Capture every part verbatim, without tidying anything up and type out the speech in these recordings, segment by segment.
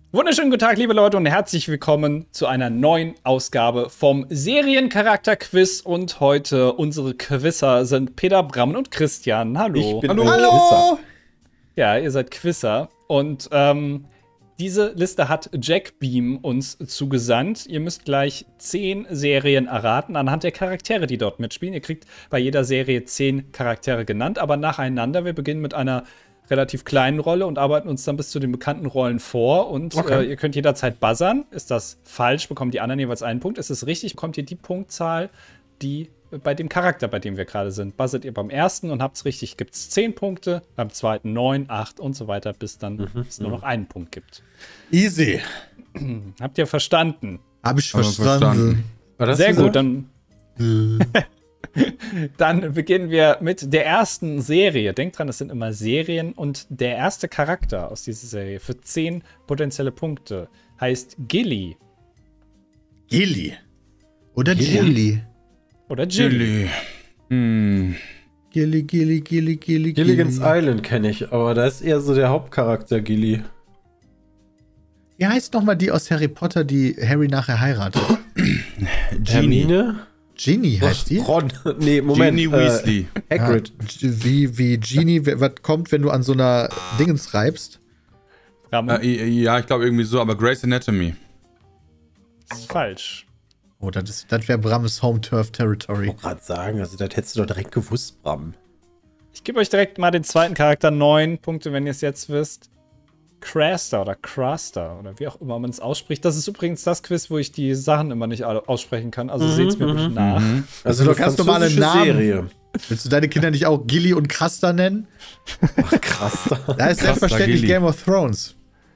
Wunderschönen guten Tag, liebe Leute, und herzlich willkommen zu einer neuen Ausgabe vom Seriencharakter-Quiz. Und heute unsere Quizzer sind Peter, Bram und Christian. Hallo. Ich bin Hallo. ein Hallo. Ja, ihr seid Quizzer. Und ähm, diese Liste hat Jack Beam uns zugesandt. Ihr müsst gleich zehn Serien erraten anhand der Charaktere, die dort mitspielen. Ihr kriegt bei jeder Serie zehn Charaktere genannt, aber nacheinander. Wir beginnen mit einer relativ kleinen Rolle und arbeiten uns dann bis zu den bekannten Rollen vor. Und Okay. äh, ihr könnt jederzeit buzzern. Ist das falsch, bekommen die anderen jeweils einen Punkt. Ist es richtig, bekommt ihr die Punktzahl, die äh, bei dem Charakter, bei dem wir gerade sind. Buzzert ihr beim ersten und habt es richtig, gibt es zehn Punkte, beim zweiten neun, acht und so weiter, bis dann Mhm, es nur noch einen Punkt gibt. Easy. Habt ihr verstanden? Hab ich Haben wir verstanden. verstanden. War das Sehr dieser? gut, dann, dann beginnen wir mit der ersten Serie. Denkt dran, es sind immer Serien und der erste Charakter aus dieser Serie für zehn potenzielle Punkte heißt Gilly Gilly. Oder Gilly. Gilly. oder Gilly. Gilly. Hm. Gilly, Gilly, Gilly, Gilly, Gilligan's Gilly. Island kenne ich, aber da ist eher so der Hauptcharakter Gilly. Wie heißt nochmal die aus Harry Potter, die Harry nachher heiratet? Hermine? Ginny heißt die? Ron. Nee, Moment. Ginny Weasley. Äh, Hagrid. Ja, wie, wie Genie, was kommt, wenn du an so einer Dingens reibst? Ramon, Äh, ja, ich glaube irgendwie so, aber Grey's Anatomy. ist falsch. Oh, das, ist- das wäre Brams Home Turf Ich Territory. wollte gerade sagen, also das hättest du doch direkt gewusst, Bram. Ich gebe euch direkt mal den zweiten Charakter, neun Punkte, wenn ihr es jetzt wisst. Craster oder Craster oder wie auch immer man es ausspricht. Das ist übrigens das Quiz, wo ich die Sachen immer nicht alle aussprechen kann. Also seht's mir bitte nach. Also doch ganz normale französische Namen. Serie. Willst du deine Kinder nicht auch Gilly und Craster nennen? Ach, krass. Da ist Craster selbstverständlich Gilly. Game of Thrones.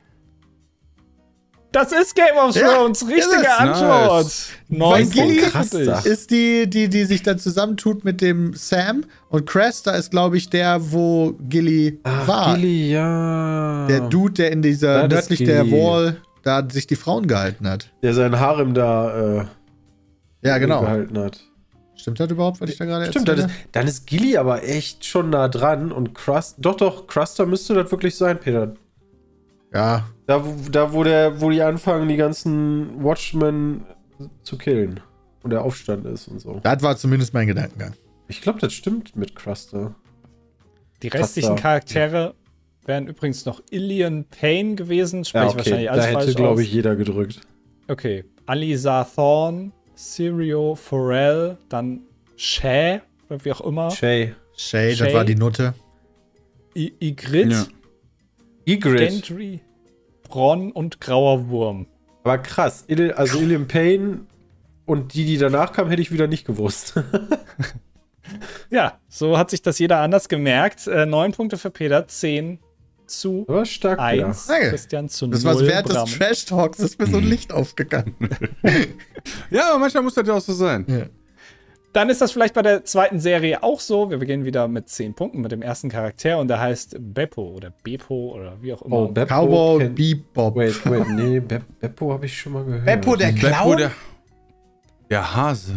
Das ist Game of Ja, Thrones. ist Richtige es. Antwort. Nice. Neun Weil Gilly Punkte krass für dich. da. Ist die, die, die sich dann zusammentut mit dem Sam. Und Craster ist, glaube ich, der, wo Gilly Ach, war. Gilly, ja. Der Dude, der in dieser Ja, das nördlich der Gilly. Wall da sich die Frauen gehalten hat. Der sein Harem da äh, Ja, genau. gehalten hat. Stimmt das überhaupt, was ich da gerade Stimmt, das erzähle? ist, dann ist Gilly aber echt schon nah dran und Crust. Doch, doch, Cruster müsste das wirklich sein, Peter. Ja, Da, wo, da wo, der, wo die anfangen, die ganzen Watchmen zu killen. Und der Aufstand ist und so. das war zumindest mein Gedankengang. Ich glaube, das stimmt mit Cruster. Die restlichen Craster. Charaktere wären übrigens noch Ilian Payne gewesen. Spreche Ja, ich wahrscheinlich okay. alles Da hätte, falsch glaube aus. ich, jeder gedrückt. Okay. Aliza Thorne, Sirio Forel, dann Shay, oder wie auch immer. Shay. Shay, das Shay. war die Nutte. I Ygritte, Ja. Ygritte. Gendry, Bronn und Grauer Wurm. Aber krass. Il also Ilian Payne und die, die danach kamen, hätte ich wieder nicht gewusst. Ja, so hat sich das jeder anders gemerkt. Äh, neun Punkte für Peter, zehn zu Aber stark, Peter. eins. Danke. Christian zu Das war null. während Bram. des Trash-Talks, ist mir so ein Licht aufgegangen. Ja, aber manchmal muss das ja auch so sein. Ja. Dann ist das vielleicht bei der zweiten Serie auch so. Wir beginnen wieder mit zehn Punkten mit dem ersten Charakter und der heißt Beppo oder Beppo oder wie auch immer. Oh, Beppo. Cowboy kenn- Bebop. Wait, wait, nee, Be Beppo habe ich schon mal gehört. Beppo, der Beppo, Clown? der, der Hase.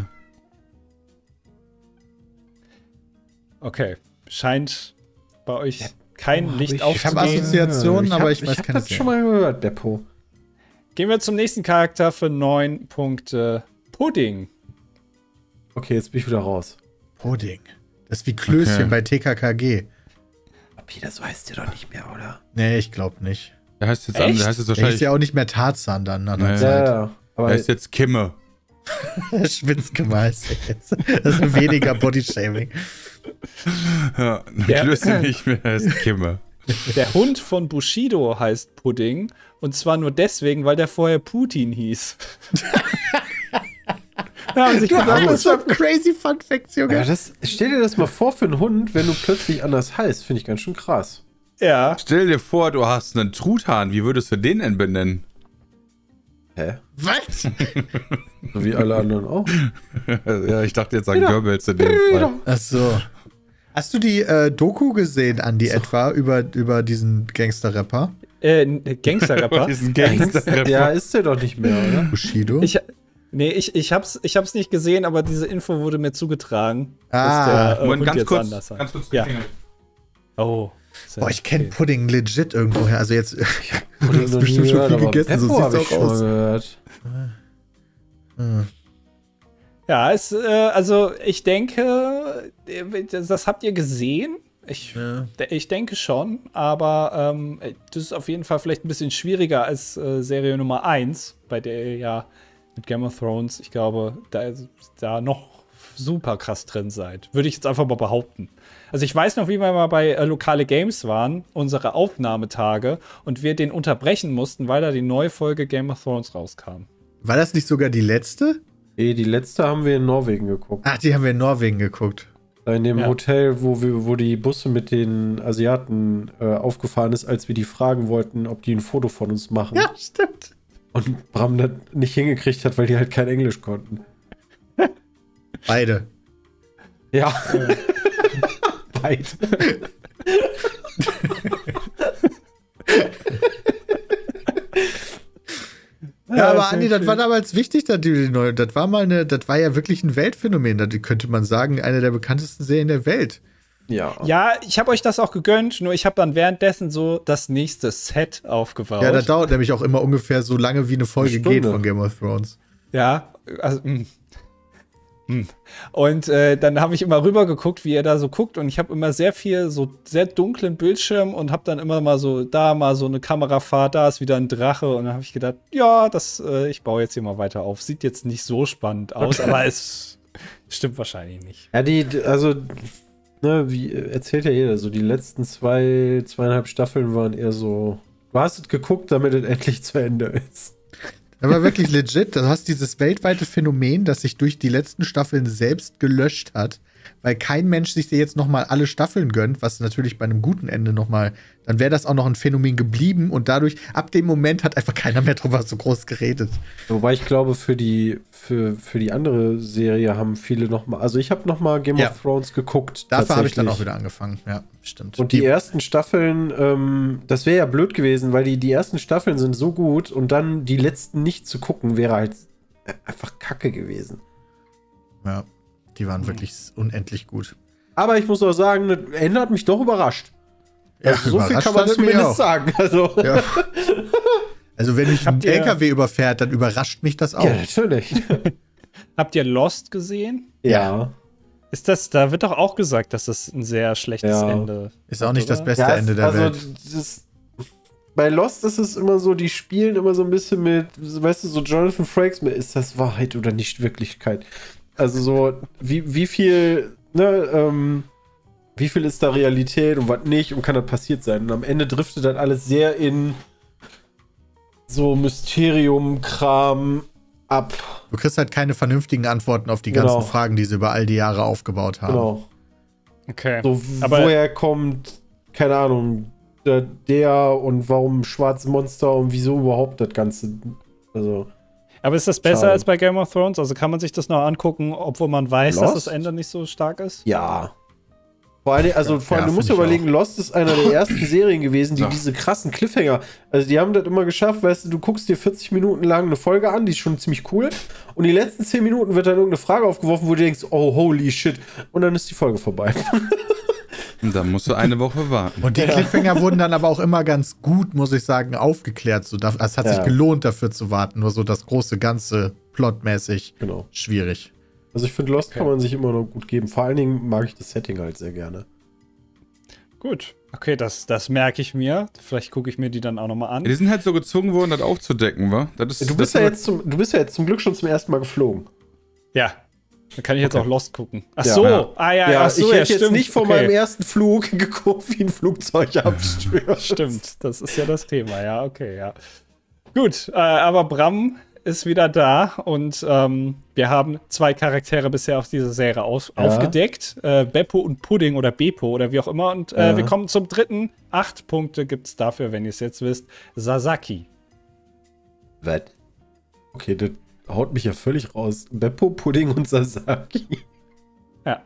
Okay, scheint bei euch kein hab Licht ich- Ich habe aufzugehen. Assoziationen, aber hab- ich weiß Ich habe keine das schon mal gehört, Beppo. Gehen wir zum nächsten Charakter für neun Punkte. Pudding. Okay, jetzt bin ich wieder raus. Pudding. Das ist wie Klößchen Okay. bei T K K G. Peter, so heißt der doch nicht mehr, oder? Nee, ich glaube nicht. Der heißt jetzt, Echt? an, der heißt jetzt Der ist wahrscheinlich. ja auch nicht mehr Tarzan dann nach einer Nee. Zeit. ja. Aber Der ist jetzt Kimme. Schwitzgemeiß jetzt. Das ist weniger Bodyshaming. Ja, Ja. Klöße nicht mehr, der ist Kimme. Der Hund von Bushido heißt Pudding. Und zwar nur deswegen, weil der vorher Putin hieß. Da haben sich Du gedacht, hast schon crazy Fun Facts, ja, Junge. das, stell dir das mal vor für einen Hund, wenn du plötzlich anders heißt. Finde ich ganz schön krass. ja. Stell dir vor, du hast einen Truthahn. Wie würdest du den denn benennen? Hä? Was? So wie alle anderen auch. Ja, ich dachte jetzt an Wieder. Goebbels in dem Fall. Ach so. Hast du die äh, Doku gesehen, Andi, etwa, über, über diesen Gangster-Rapper? Äh, Gangster-Rapper. Diesen Gangster. Ja, ist der doch nicht mehr, oder? Bushido? Ich, nee, ich, ich, hab's, ich hab's nicht gesehen, aber diese Info wurde mir zugetragen. Ah. dass der, äh, Moment, Hund ganz jetzt kurz, anders heißt. ganz kurz Ja. geklingelt. Oh. Boah, ich kenne Pudding legit irgendwoher. Also jetzt Du hast bestimmt schon viel gegessen, so Beppo sieht's hab ich auch schon aus. mal gehört. Hm. Ja, es, äh, also ich denke, äh, das habt ihr gesehen. Ich, Ja. de- ich denke schon, aber ähm, das ist auf jeden Fall vielleicht ein bisschen schwieriger als äh, Serie Nummer eins, bei der ihr ja mit Game of Thrones, ich glaube, da, da noch super krass drin seid. Würde ich jetzt einfach mal behaupten. Also ich weiß noch, wie wir mal bei äh, Lokale Games waren, unsere Aufnahmetage, und wir den unterbrechen mussten, weil da die neue Folge Game of Thrones rauskam. War das nicht sogar die letzte? Nee, die letzte haben wir in Norwegen geguckt. Ach, die haben wir in Norwegen geguckt. In dem Ja. Hotel, wo, wir, wo die Busse mit den Asiaten äh, aufgefahren ist, als wir die fragen wollten, ob die ein Foto von uns machen. Ja, stimmt. Und Bram das nicht hingekriegt hat, weil die halt kein Englisch konnten. Beide. Ja. Beide. Ja, aber sehr Andi, das schön. war damals wichtig, dass die, die neue, das war mal eine, das war ja wirklich ein Weltphänomen. Das könnte man sagen, eine der bekanntesten Serien der Welt. Ja. Ja, ich habe euch das auch gegönnt, nur ich habe dann währenddessen so das nächste Set aufgebaut. Ja, das dauert nämlich auch immer ungefähr so lange, wie eine Folge Eine Stunde. geht von Game of Thrones. Ja, also, mh. Hm. Und äh, dann habe ich immer rüber geguckt, wie er da so guckt, und ich habe immer sehr viel, so sehr dunklen Bildschirm, und habe dann immer mal so, da mal so eine Kamerafahrt, da ist wieder ein Drache, und dann habe ich gedacht, ja, das, äh, ich baue jetzt hier mal weiter auf. Sieht jetzt nicht so spannend aus, aber es stimmt wahrscheinlich nicht. Ja, die, also, ne, wie erzählt ja jeder, so die letzten zwei, zweieinhalb Staffeln waren eher so, du hast es geguckt, damit es endlich zu Ende ist. Aber wirklich legit, du hast dieses weltweite Phänomen, das sich durch die letzten Staffeln selbst gelöscht hat, weil kein Mensch sich dir jetzt noch mal alle Staffeln gönnt, was natürlich bei einem guten Ende noch mal, dann wäre das auch noch ein Phänomen geblieben, und dadurch, ab dem Moment hat einfach keiner mehr drüber so groß geredet. Wobei ich glaube, für die, für, für die andere Serie haben viele noch mal, also ich habe noch mal Game Ja. of Thrones geguckt. Dafür habe ich dann auch tatsächlich. wieder angefangen, ja, stimmt. Und die ersten Staffeln, ähm, das wäre ja blöd gewesen, weil die, die ersten Staffeln sind so gut, und dann die letzten nicht zu gucken, wäre halt einfach Kacke gewesen. Ja, die waren wirklich unendlich gut. Aber ich muss auch sagen, das Ende hat mich doch überrascht. Ja, Also so viel überrascht kann man hat er mich zumindest auch. sagen. Also, ja. Ja. Also wenn mich ein Habt ihr- L K W überfährt, dann überrascht mich das auch. natürlich. Habt ihr Lost gesehen? Ja. Ist das, da wird doch auch gesagt, dass das ein sehr schlechtes Ja. Ende Ist auch nicht das oder? beste Ja, Ende es- der also, Welt. Das, bei Lost ist es immer so, die spielen immer so ein bisschen mit, weißt du, so Jonathan Frakes, mit, ist das Wahrheit oder nicht Wirklichkeit? Also so, wie, wie viel, ne, ähm, wie viel ist da Realität und was nicht, und kann das passiert sein? Und am Ende driftet dann alles sehr in so Mysterium-Kram ab. Du kriegst halt keine vernünftigen Antworten auf die Genau. ganzen Fragen, die sie über all die Jahre aufgebaut haben. Genau. Okay. So, Aber- woher kommt, keine Ahnung, der, der und warum schwarze Monster und wieso überhaupt das Ganze. Also, Aber ist das besser Schade. als bei Game of Thrones? Also kann man sich das noch angucken, obwohl man weiß, dass Lost? das Ende nicht so stark ist? ja. Vor allem, also vor allem, Ja, du musst find dir ich überlegen, Lost ist einer der ersten Serien gewesen, die Ja. diese krassen Cliffhanger, also die haben das immer geschafft, weißt du, du guckst dir vierzig Minuten lang eine Folge an, die ist schon ziemlich cool, und die letzten zehn Minuten wird dann irgendeine Frage aufgeworfen, wo du denkst, oh, holy shit, und dann ist die Folge vorbei. Und dann musst du eine Woche warten. Und die Cliffhanger wurden dann aber auch immer ganz gut, muss ich sagen, aufgeklärt. So, da- es hat Ja. sich gelohnt, dafür zu warten. Nur so das große Ganze plotmäßig Genau. schwierig. Also ich finde, Lost Okay. kann man sich immer noch gut geben. Vor allen Dingen mag ich das Setting halt sehr gerne. Gut. Okay, das, das merke ich mir. Vielleicht gucke ich mir die dann auch noch mal an. Die sind halt so gezwungen worden, das aufzudecken, wa? Das ist, Du bist, das ja jetzt zum, du bist ja jetzt zum Glück schon zum ersten Mal geflogen. Ja. Dann kann ich jetzt Okay. auch Lost gucken. Ach Ja. so. Ja. Ah ja, Ja, ach so, ich ja, hätte jetzt stimmt. nicht vor Okay. meinem ersten Flug geguckt, wie ein Flugzeug abstürzt. Stimmt, das ist ja das Thema, ja, okay, ja. Gut, äh, aber Bram ist wieder da, und ähm, wir haben zwei Charaktere bisher auf dieser Serie aus Ja. aufgedeckt. Äh, Beppo und Pudding oder Beppo oder wie auch immer. Und äh, Ja. wir kommen zum dritten. Acht Punkte gibt es dafür, wenn ihr es jetzt wisst. Sasaki. Was? Okay, das haut mich ja völlig raus. Beppo, Pudding und Sasaki. Ja.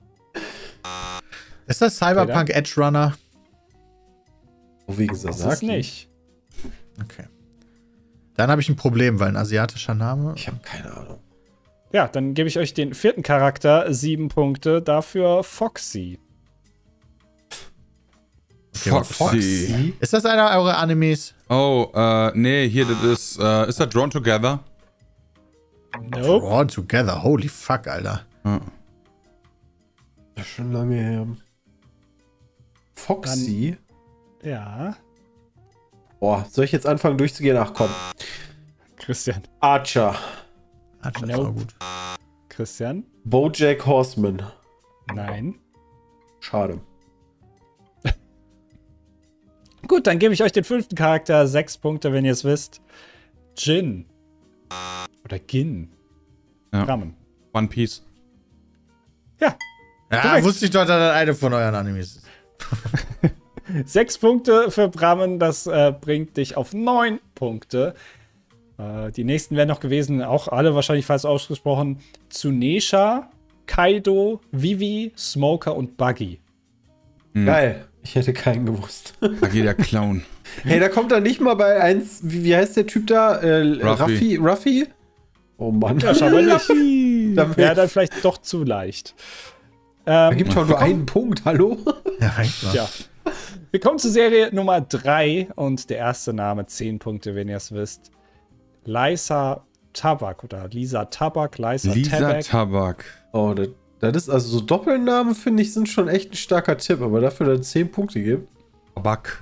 Ist das Cyberpunk Edge Runner? Oh, wegen Das ist Sasaki? nicht. Okay. Dann habe ich ein Problem, weil ein asiatischer Name. Ich habe keine Ahnung. Ja, dann gebe ich euch den vierten Charakter, sieben Punkte. Dafür Foxy. Foxy. Ist das einer eurer Animes? Oh, äh, nee, hier, das ist, äh, ist das Drawn Together? Nope. Drawn Together, holy fuck, Alter. Ja. Das ist schon lange her. Foxy? Ja. Boah, soll ich jetzt anfangen durchzugehen? Ach komm. Christian. Archer. Ah, das Nope. war gut. Christian? BoJack Horseman. Nein. Schade. Gut, dann gebe ich euch den fünften Charakter. Sechs Punkte, wenn ihr es wisst. Jin. Oder Gin. Ja. Ramen. One Piece. Ja. Ja, Korrekt. wusste ich doch, dass das eine von euren Animes ist. Sechs Punkte für Brammen. Das äh, bringt dich auf neun Punkte. Äh, die nächsten wären noch gewesen, auch alle wahrscheinlich falsch ausgesprochen. Tsunesha, Kaido, Vivi, Smoker und Buggy. Geil. Ich hätte keinen gewusst. Da geht der Clown. Hey, da kommt er nicht mal bei eins. Wie, wie heißt der Typ da? Äh, Ruffy. Ruffy? Ruffy? Oh Mann. Ja, scheinbar nicht. Da Wäre dann vielleicht doch zu leicht. Da Ähm, gibt doch nur einen Punkt, hallo? Ja, reicht mal. ja. Wir kommen zu Serie Nummer drei und der erste Name, zehn Punkte, wenn ihr es wisst. Lisa Tabak oder Lisa Tabak, Lisa, Lisa Tabak. Tabak. Oh, das, das ist also so Doppelnamen, finde ich, sind schon echt ein starker Tipp, aber dafür, dass es zehn Punkte gibt. Tabak.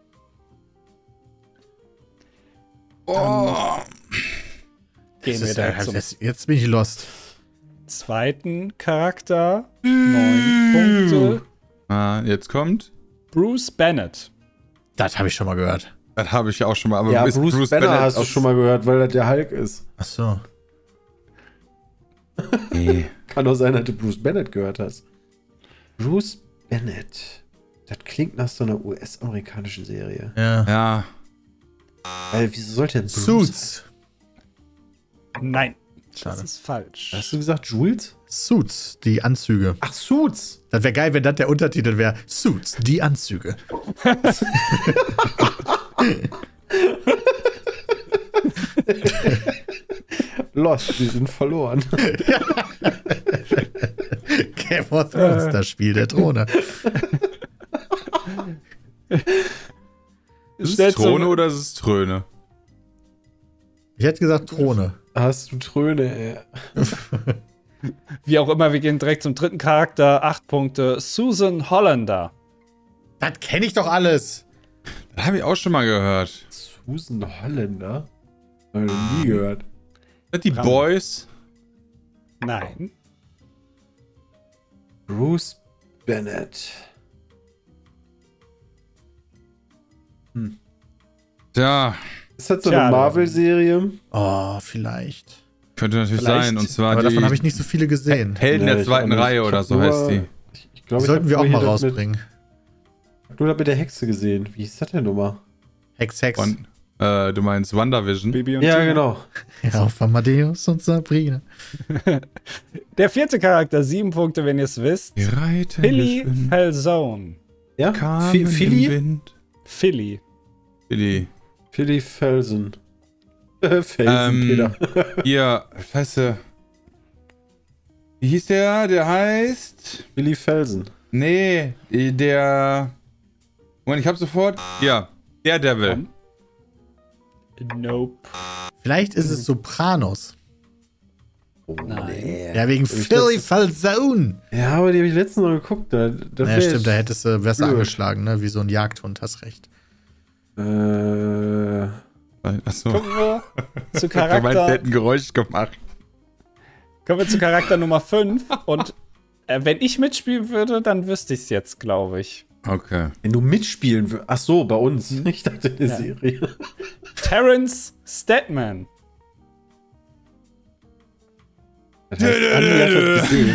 Oh. Gehen Das wir ist, direkt ja, zum jetzt, jetzt bin ich lost. zweiten Charakter. Neun Punkte. Ah, jetzt kommt. Bruce Bennett. Das habe ich schon mal gehört. Das habe ich auch schon mal. Aber Ja, ist Bruce, Banner Bennett hast du aus- schon mal gehört, weil das der Hulk ist. Ach so. Nee. Kann auch sein, dass du Bruce Bennett gehört hast. Bruce Bennett. Das klingt nach so einer U S-amerikanischen Serie. Ja. Ja. Weil, wieso sollte denn Bruce... Suits. Nein, Schade. das ist falsch. Hast du gesagt Jules? Suits, die Anzüge. Ach, Suits. Das wäre geil, wenn das der Untertitel wäre. Suits, die Anzüge. Lost, sie sind verloren. Game of Thrones, das Spiel der Throne. Ist es Stellt so- Throne oder ist es Tröne? Ich hätte gesagt Throne. Hast du Tröne, ey. Wie auch immer, wir gehen direkt zum dritten Charakter. Acht Punkte. Susan Hollander. Das kenne ich doch alles. Das habe ich auch schon mal gehört. Susan Holländer? Hab ich noch nie gehört. Sind die Ram. Boys? Nein. Bruce Bennett. Tja, Ist das so Tja, eine Marvel-Serie? Oh, vielleicht. könnte natürlich Vielleicht. sein. Und zwar Aber die davon habe ich nicht so viele gesehen. Helden Nee, der ich zweiten auch nicht. Reihe Ich oder hab so nur- heißt die. Ich, ich glaub, Die ich sollten hab wir auch nur mal hier das rausbringen. Mit, nur das mit der Hexe gesehen. Wie ist das denn nochmal? Hex, Hex. Und, äh, du meinst WandaVision? Bibi und Ja, Tina. genau. Ja, auf Amadeus und Sabrina. Der vierte Charakter. Sieben Punkte, wenn ihr es wisst. Wir reiten Philly geschwind, Felzone. Ja? kamen Fi- im Philly? Wind. Philly. Philly. Philly Felsen. Äh, Felsen, Ähm, Peter. Hier, scheiße. Wie hieß der? Der heißt... Philly Felsen. Nee, der... Moment, ich hab sofort... Ja, Daredevil. Nope. Vielleicht ist es Sopranos. Oh, Nein. Ja, wegen ich Philly letztens- Falzone. Ja, aber die habe ich letztens noch geguckt. Da, da Ja, wär stimmt, ich- da hättest du besser Blöd. angeschlagen, ne? Wie so ein Jagdhund, hast recht. Äh, Achso. Kommen wir zu Du meinst, der Charakter, hätte ein Geräusch gemacht. kommen wir zu Charakter Nummer fünf. Und äh, wenn ich mitspielen würde, dann wüsste ich es jetzt, glaube ich. Okay. wenn du mitspielen würdest. Ach so, bei uns. Ich dachte, eine Ja. Serie. Terrence Steadman. Das heißt, Andi hat das gesehen.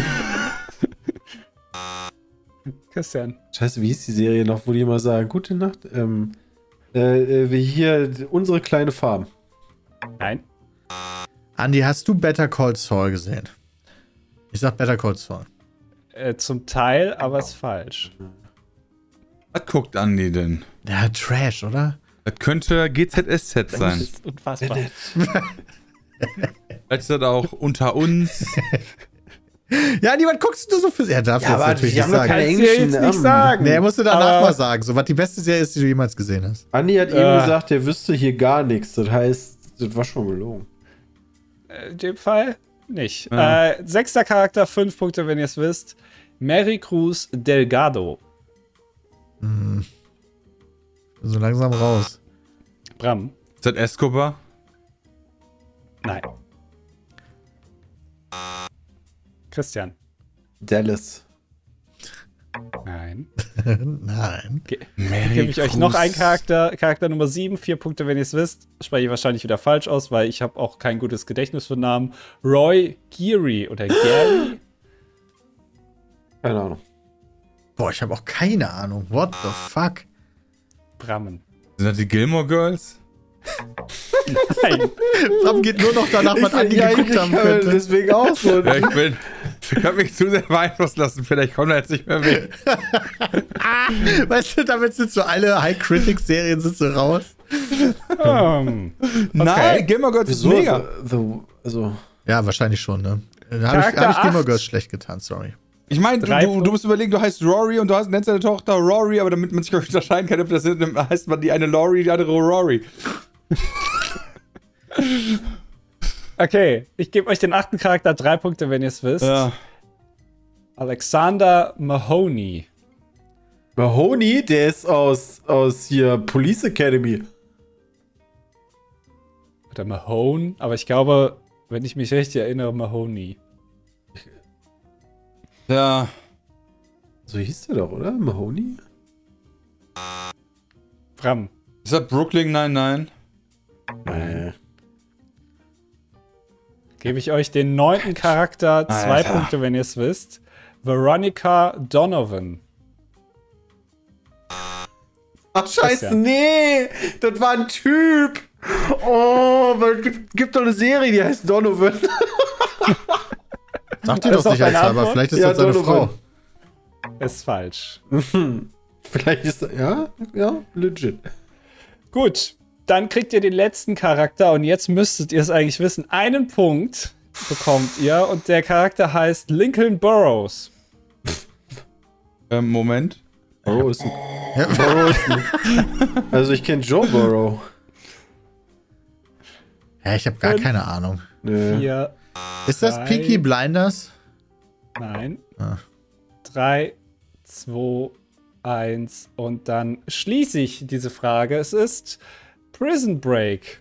Christian. Scheiße, wie hieß die Serie noch, wo die immer sagen, gute Nacht, ähm, äh, äh, wie hier, unsere kleine Farm. Nein. Andi, hast du Better Call Saul gesehen? Ich sag Better Call Saul. Äh, zum Teil, aber ist falsch. Was guckt Andi denn? Ja, Trash, oder? Das könnte G Z S Z Das sein. ist unfassbar. Vielleicht ist das auch unter uns. Ja, niemand guckst du so für. Er darf Ja, jetzt aber natürlich die nicht haben doch sagen. keine Kannst du ja englischen jetzt nicht Namen. sagen. Nee, er musste danach Aber- mal sagen, so was die beste Serie ist, die du jemals gesehen hast. Andi hat Äh. eben gesagt, der wüsste hier gar nichts. Das heißt, das war schon gelogen. In dem Fall nicht. Ja. Äh, sechster Charakter, fünf Punkte, wenn ihr es wisst. Mary Cruz Delgado. So langsam raus. Bram. Ist das Escobar? Nein. Christian. Dallas. Nein. Nein. Ge Gebe ich euch noch einen Charakter, Charakter Nummer sieben, vier Punkte, wenn ihr es wisst. Spreche ich wahrscheinlich wieder falsch aus, weil ich habe auch kein gutes Gedächtnis für Namen. Roy Geary oder Gary? Keine Ahnung. Boah, ich habe auch keine Ahnung. What the fuck? Brammen. Sind das die Gilmore Girls? Nein. Bram geht nur noch danach, was Andi ja, geguckt ich haben kann könnte. deswegen auch so. Ja, ich bin. Ich habe mich zu sehr beeinflussen lassen. Vielleicht kommt er jetzt nicht mehr weg. Weißt du, damit sind so alle High-Critics-Serien sind so raus. Um, Nein, Gilmore Girls ist Wieso? mega. The, the, also, Ja, wahrscheinlich schon, ne? Da habe ich, Charakter hab ich Gilmore acht. Girls schlecht getan, sorry. Ich meine, Drei du, du Punkte. musst überlegen, du heißt Rory und du hast, nennst deine Tochter Rory, aber damit man sich unterscheiden kann, ob das ist, dann heißt man die eine Lori, die andere Rory. okay, ich gebe euch den achten Charakter, drei Punkte, wenn ihr es wisst. Ja. Alexander Mahoney. Mahoney, der ist aus, aus hier Police Academy. Oder Mahone, aber ich glaube, wenn ich mich richtig erinnere, Mahoney. Ja. So hieß der doch, oder? Mahoney? Bram. Ist das Brooklyn Nine-Nine? Nein. Gebe ich euch den neunten Charakter, zwei Alter. Punkte, wenn ihr es wisst. Veronica Donovan. Ach, scheiße, Christian. nee! Das war ein Typ! Oh, weil es gibt, gibt doch eine Serie, die heißt Donovan. Sag dir Das doch ist auch sicherheitshalber, deine Antwort? vielleicht ist Ja, das seine Donovan. Frau. Ist falsch. Vielleicht ist das, ja, ja, legit. Gut, dann kriegt ihr den letzten Charakter und jetzt müsstet ihr es eigentlich wissen. Einen Punkt bekommt ihr und der Charakter heißt Lincoln Burrows. Ähm, Moment. Burrow ist ein. Burrow ist ein. Also, ich kenne Joe Burrow. Ja, ich habe gar Fünf. keine Ahnung. Nee. Vier, Ist das Drei. Peaky Blinders? nein. Ah. Drei, zwei, eins und dann schließe ich diese Frage. Es ist Prison Break.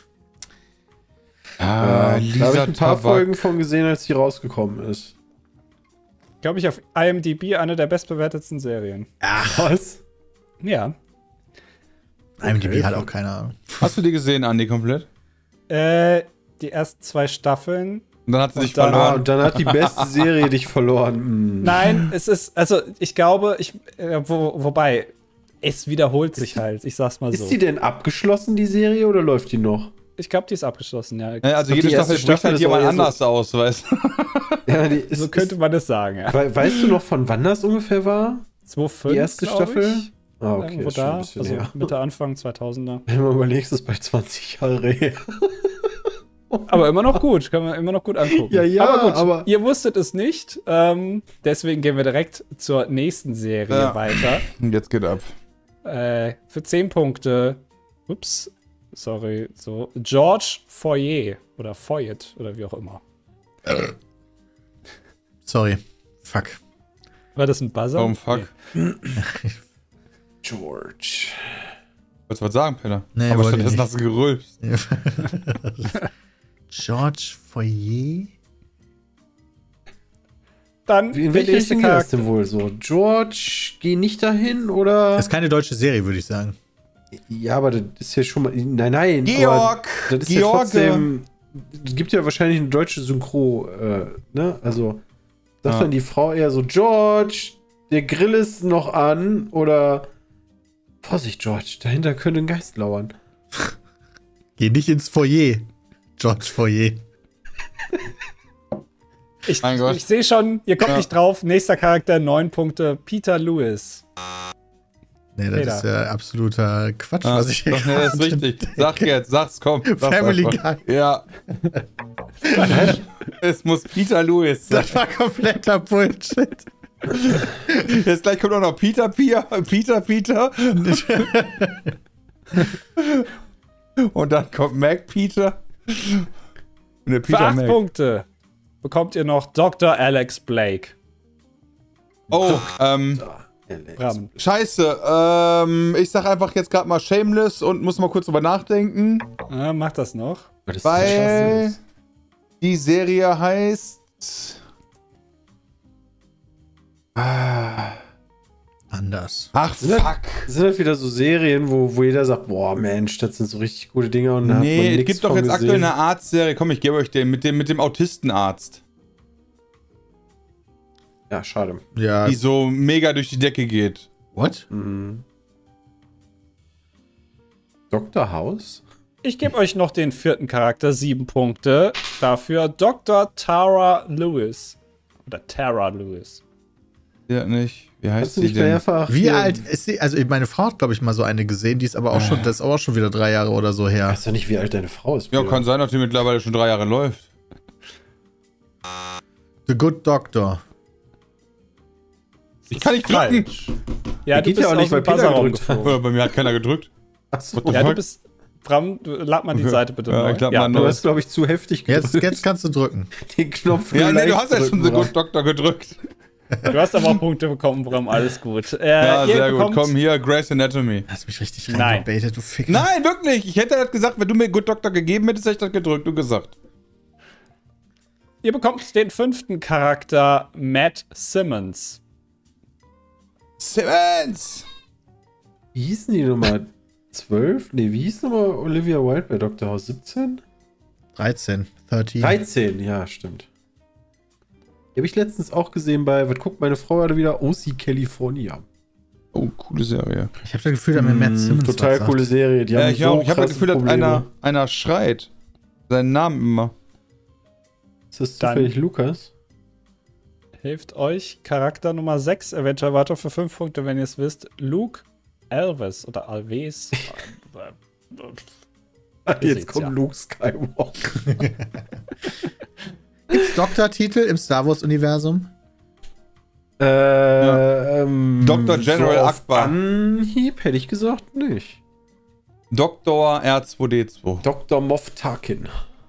Ah, Ja, da habe ich ein paar Folgen von gesehen, als die rausgekommen ist. Glaube ich auf I M D B eine der bestbewertetsten Serien. Was? Ja. I M D B Okay. hat auch keine Ahnung. Hast du die gesehen, Andi, komplett? Äh, die ersten zwei Staffeln. Und dann hat sie Und sich dann- Ah, verloren. und dann hat die beste Serie dich verloren. Hm. Nein, es ist, also ich glaube, ich, äh, wo, wobei, es wiederholt sich halt, ich sag's mal so. Ist die denn abgeschlossen, die Serie, oder läuft die noch? Ich glaube, die ist abgeschlossen, ja. Ja, also glaub, jede die erste Staffel spricht Staffel halt ist auch jemand eher so- anders aus, weißt du? Ja, die ist, So könnte man das sagen, ja. We weißt du noch, von wann das ungefähr war? zwei Komma fünf, Die erste glaub Staffel? Ich. Ah, okay, Irgendwo ist schon ein da, bisschen also her. Mitte, Anfang zweitausender. Wenn du mal überlegst, ist bei zwanzig Jahre her. Aber immer noch gut, kann man immer noch gut angucken. Ja, ja, aber gut, aber- ihr wusstet es nicht, ähm, deswegen gehen wir direkt zur nächsten Serie Ja. weiter. Und jetzt geht ab. Äh, für zehn Punkte, ups, sorry, so, George Foyer oder Foyet oder wie auch immer. Sorry. Fuck. War das ein Buzzer? Warum fuck? Nee. George. Wolltest du was sagen, Peter? Nee, Aber wollte ich stattdessen hast du gerülpst. George Foyer? Dann Wie, in der welche nächste Richtung geht das Charakter. denn wohl so? George, geh nicht dahin, oder? Das ist keine deutsche Serie, würde ich sagen. Ja, aber das ist ja schon mal. Nein, nein. Georg! aber Das ist George! ja trotzdem. Es gibt ja wahrscheinlich eine deutsche Synchro, äh, ne? Also, sagt Ja. dann die Frau eher so: George, der Grill ist noch an, oder. Vorsicht, George, dahinter könnte ein Geist lauern. Geh nicht ins Foyer. George Foyer. Ich, Mein Gott. ich sehe schon, ihr kommt Ja. nicht drauf. Nächster Charakter, neun Punkte, Peter Lewis. Nee, das Peter. ist ja absoluter Quatsch, Ah, was ich hier doch, nee, das ist gerade- richtig. Sag jetzt, sag's, komm. Sag's Family einfach. Guy. Ja. Es muss Peter Lewis sein. Das war kompletter Bullshit. Jetzt gleich kommt auch noch Peter Pia, Peter Peter. Und dann kommt Mac Peter. Und der Für Peter acht Mac. Punkte bekommt ihr noch Doktor Alex Blake. Oh, ähm, Bram. scheiße. Ähm, ich sag einfach jetzt gerade mal Shameless und muss mal kurz drüber nachdenken. Ja, mach das noch. Weil die Serie heißt... Anders. Ach, fuck. Das sind halt wieder so Serien, wo, wo jeder sagt, boah, Mensch, das sind so richtig gute Dinger. Und da hat man Nee, es nix gibt doch von jetzt gesehen. aktuell eine Arztserie. Komm, ich gebe euch den mit dem, mit dem Autistenarzt. Ja, schade. Ja. Die so mega durch die Decke geht. What? Mhm. Doktor House? Ich gebe euch noch den vierten Charakter, sieben Punkte. Dafür Doktor Tara Lewis. Oder Tara Lewis. Ja, nicht. Wie heißt Hast du sie nicht denn? mehrfach... Wie hier- alt ist sie? Also meine Frau hat, glaube ich, mal so eine gesehen, die ist aber auch schon, das ist auch schon wieder drei Jahre oder so her. Weißt du nicht, wie alt deine Frau ist? Ja, Peter? kann sein, dass die mittlerweile schon drei Jahre läuft. The Good Doctor. Ich kann nicht drücken. Ja, geht ja auch nicht, weil Peter Buzzerraum gedrückt hat. geflogen. Oder bei mir hat keiner gedrückt. Achso, What the Ja, du fuck? bist... Bram, du, lad mal die Seite bitte Ja, neu. ich lad mal du neu. hast, glaube ich, zu heftig gedrückt. Jetzt, jetzt kannst du drücken. Den Knopf Ja, nee, du leicht hast ja schon drücken, The Bram. Good Doctor gedrückt. Du hast aber auch Punkte bekommen, Bram, alles gut. Äh, Ja, ihr sehr gut. bekommt- Komm hier, Grey's Anatomy. Hast mich richtig Nein. reingebaitet, du Ficker. Nein, wirklich. Ich hätte das gesagt, wenn du mir Good Doctor gegeben hättest, hätte ich das gedrückt und gesagt. Ihr bekommt den fünften Charakter, Matt Simmons. Simmons! Wie hießen die Nummer zwölf? Nee, wie hieß nochmal Olivia Wilde bei Doktor House? siebzehn? dreizehn. dreizehn. dreizehn, ja, stimmt. Die habe ich letztens auch gesehen bei, was guckt meine Frau gerade wieder? O C California. Oh, coole Serie. Ich habe das Gefühl, dass mir Matt Simmons Total was coole sagt. Serie. Die Ja, haben ich so auch. Ich habe das krasse Gefühl, dass Probleme. einer, einer schreit. Seinen Namen immer. Ist das Dann- zufällig Lukas? Hilft euch Charakter Nummer sechs, eventuell weiter für fünf Punkte, wenn ihr es wisst. Luke Alves oder Alves. Jetzt seht's, kommt ja. Luke Skywalker. Gibt's Doktortitel im Star Wars-Universum? äh, ähm, Doktor General so auf Akbar. Anhieb hätte ich gesagt, nicht. Doktor R zwei D zwei. Doktor Moff Tarkin.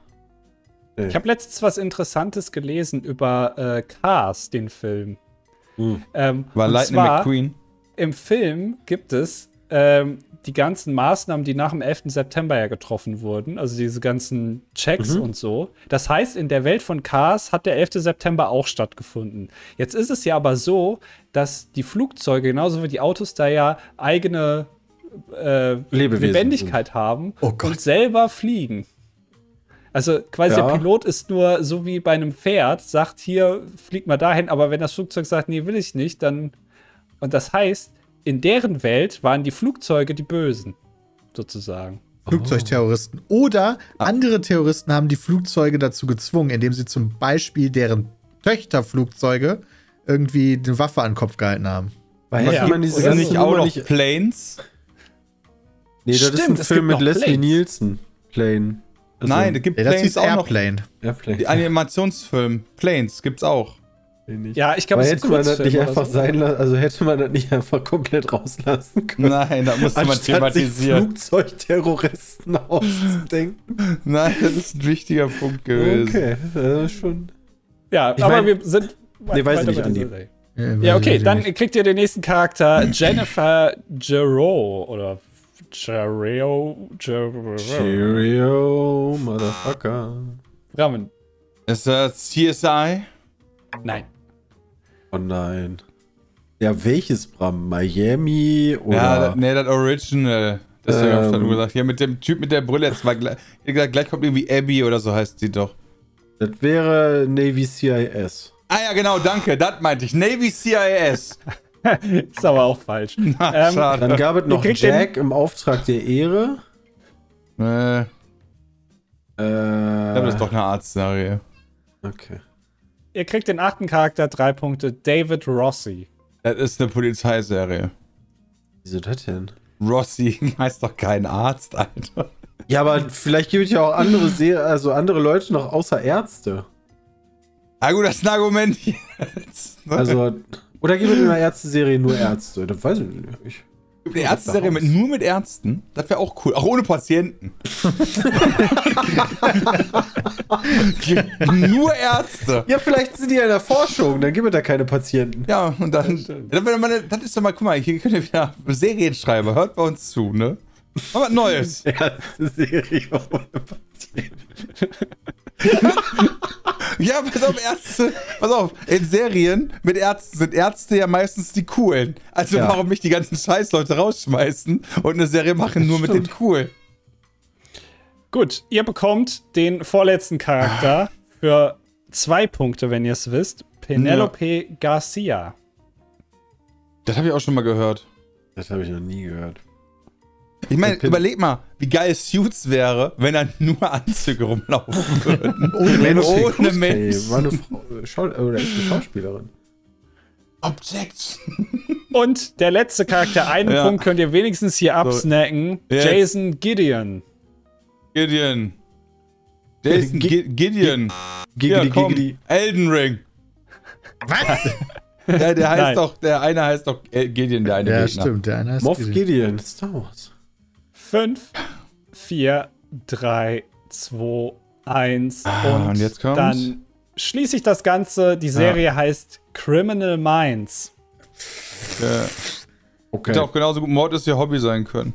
Ich habe letztens was Interessantes gelesen über äh, Cars, den Film. Hm. Ähm, War und Lightning zwar, McQueen. im Film gibt es ähm, die ganzen Maßnahmen, die nach dem elften September ja getroffen wurden, also diese ganzen Checks Mhm. und so. Das heißt, in der Welt von Cars hat der elfte September auch stattgefunden. Jetzt ist es ja aber so, dass die Flugzeuge, genauso wie die Autos, da ja eigene äh, Lebewesen Lebendigkeit haben Oh Gott. und selber fliegen. Also quasi Ja. der Pilot ist nur so wie bei einem Pferd, sagt hier, flieg mal dahin, aber wenn das Flugzeug sagt, nee, will ich nicht, dann. Und das heißt, in deren Welt waren die Flugzeuge die Bösen, sozusagen. Flugzeugterroristen. Oder andere Terroristen haben die Flugzeuge dazu gezwungen, indem sie zum Beispiel deren Töchterflugzeuge irgendwie eine Waffe an den Kopf gehalten haben. Weil Ja. hätte man diese Oder Sind ganze nicht auch Nummer noch nicht. Planes? Nee, das ist Stimmt, ein es Film gibt mit noch Leslie Planes. Nielsen. Plane. Also, Nein, es gibt Ja, das Planes hieß auch noch. Airplane. Airplane. Die Animationsfilm. Planes gibt's auch. Nicht. Ja, ich glaube, Aber es ist hätte ein man das Kurzfilm nicht oder einfach so. sein lassen, also hätte man das nicht einfach komplett rauslassen können. Nein, da musste man Anstatt sich thematisieren. Flugzeugterroristen auszudenken. Nein, das ist ein wichtiger Punkt gewesen. Okay, das ist schon. Ja, Ich aber mein- wir sind. Nee, weiß ich nicht, mit Andi. dieser Serie. Ja, okay, dann kriegt ihr den nächsten Charakter, Jennifer Jarreau oder Jarreau. Jarreau. Cheerio, Motherfucker. Rahmen. Ist das C S I? Nein. Oh nein. Ja, welches Bram? Miami oder. Ja, das, nee, das Original. Deswegen hab ich dann Ähm. nur gesagt, hier mit dem Typ mit der Brille, jetzt war gleich, ich hab gesagt, gleich kommt irgendwie Abby oder so heißt sie doch. Das wäre Navy C I S. Ah ja, genau, danke, das meinte ich. Navy C I S. Ist aber auch falsch. Na, Ähm, schade. Dann gab es noch kriegt Jack im Auftrag der Ehre. Äh, Äh, das ist doch eine Arztserie. Okay. Ihr kriegt den achten Charakter, drei Punkte, David Rossi. Das ist eine Polizeiserie. Wieso das denn? Rossi heißt doch kein Arzt, Alter. Ja, aber vielleicht gibt es ja auch andere, Se also andere Leute noch außer Ärzte. Ah gut, das ist ein Argument jetzt. Ne? Also, oder gibt es in einer Ärzte-Serie nur Ärzte? Das weiß ich nicht. Eine Ärzte-Serie mit, nur mit Ärzten? Das wäre auch cool. Auch ohne Patienten. Nur Ärzte. Ja, vielleicht sind die ja in der Forschung, dann gibt es da keine Patienten. Ja, und dann. Das, das, mal, das ist doch mal, guck mal, hier könnt ihr wieder Serienschreiber, hört bei uns zu, ne? Mal was Neues. Ärzte-Serie ohne Patienten. Ja, pass auf, Ärzte, pass auf, in Serien mit Ärzten sind Ärzte ja meistens die Coolen. Also Ja. warum nicht die ganzen Scheißleute rausschmeißen und eine Serie machen nur mit den Coolen? Gut, ihr bekommt den vorletzten Charakter für zwei Punkte, wenn ihr es wisst. Penelope Garcia. Das habe ich auch schon mal gehört. Das habe ich noch nie gehört. Ich meine, Pin- überleg mal, wie geil Suits wäre, wenn da nur Anzüge rumlaufen würden. Ohne Mensch. Ohne Mensch. War eine Frau, Schau oder ist eine Schauspielerin. Objects. Und der letzte Charakter, einen Ja. Punkt könnt ihr wenigstens hier absnacken. Jetzt. Jason Gideon. Gideon. Jason Gi- Gideon. Giggity, Ja, komm. giggity. Elden Ring. Was? Der, der heißt Nein. doch, der eine heißt doch Gideon, der eine Ja, Gegner. stimmt. Der eine ist Moff Gideon. Gideon, Star Wars. fünf, vier, drei, zwei, eins. Ah, und und jetzt kommt's? dann schließe ich das Ganze. Die Serie heißt Criminal Minds. Der Okay. hätte auch genauso gut Mord ist ihr Hobby sein können.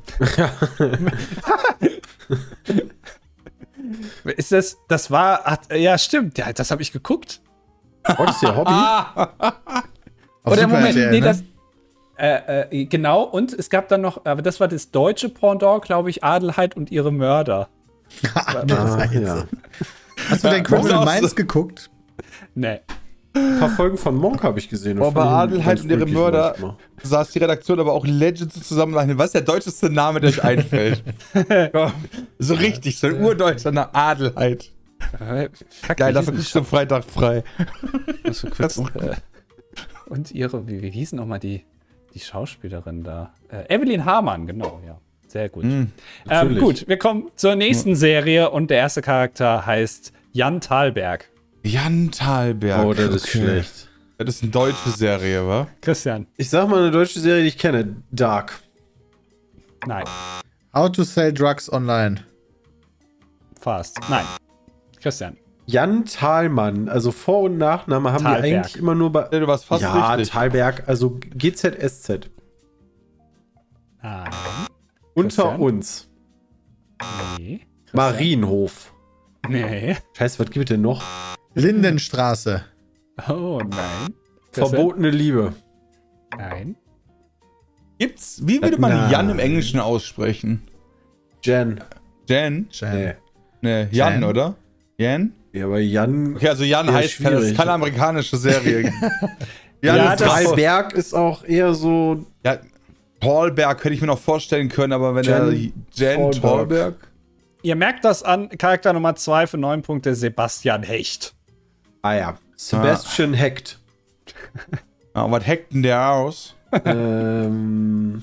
Ist das, das war, ach, ja stimmt, ja, das habe ich geguckt. Oh, das ist ihr Hobby? Auf Oder Super Moment, R T L, nee, ne? das, äh, äh, genau, und es gab dann noch, aber das war das deutsche Pendant, glaube ich, Adelheid und ihre Mörder. Ah, ja. Hast du den Criminal Muss auch Minds so- geguckt? Nee. Ein paar Folgen von Monk habe ich gesehen. Boah, und bei fand ihn Adelheid ganz und ihre ulkig Mörder manchmal. saß die Redaktion aber auch Legends so zusammen. Was ist der deutscheste Name, der euch einfällt? Ja, so richtig, so ein urdeutscher Name. Adelheid. Äh, fuck, Geil, wie dafür hießen kriegst du Freitag frei. die Schau- kurz, äh, und ihre, wie, wie hießen nochmal die, die Schauspielerin da? Äh, Evelyn Hamann, genau, ja. Sehr gut. Mhm, ähm, natürlich. gut, wir kommen zur nächsten Serie und der erste Charakter heißt Jan Thalberg. Jan Thalberg. Oh, das ist Okay. schlecht. Das ist eine deutsche Serie, wa? Christian, Ich sag mal eine deutsche Serie, die ich kenne. Dark. nein. How to sell drugs online. Fast, nein. Christian, Jan Thalmann, also Vor- und Nachname haben Thalberg. die eigentlich immer nur bei. Ja, du warst fast ja, richtig. Thalberg, also G Z S Z. nein. Unter Christian? uns. Nee. Christian? Marienhof. Nee. Scheiße, was gibt es denn noch? Lindenstraße. Oh, nein. Christian? Verbotene Liebe. Nein. Gibt's, wie würde man Nein. Jan im Englischen aussprechen? Jan. Jan? Jan. Nee. Ne, Jan, Jan? oder? Jan? Ja, aber Jan. Okay, also Jan Ja, heißt, das ist schwierig. keine amerikanische Serie. Jan Ja, ist das- doch- Thalberg ist auch eher so. Ja, Thalberg könnte ich mir noch vorstellen können, aber wenn er Jan Jan Thalberg. Thalberg. Ihr merkt das an Charakter Nummer zwei für neun Punkte, Sebastian Hecht. Ah ja. Sebastian Hecht. Ah, was hackt denn der aus? ähm.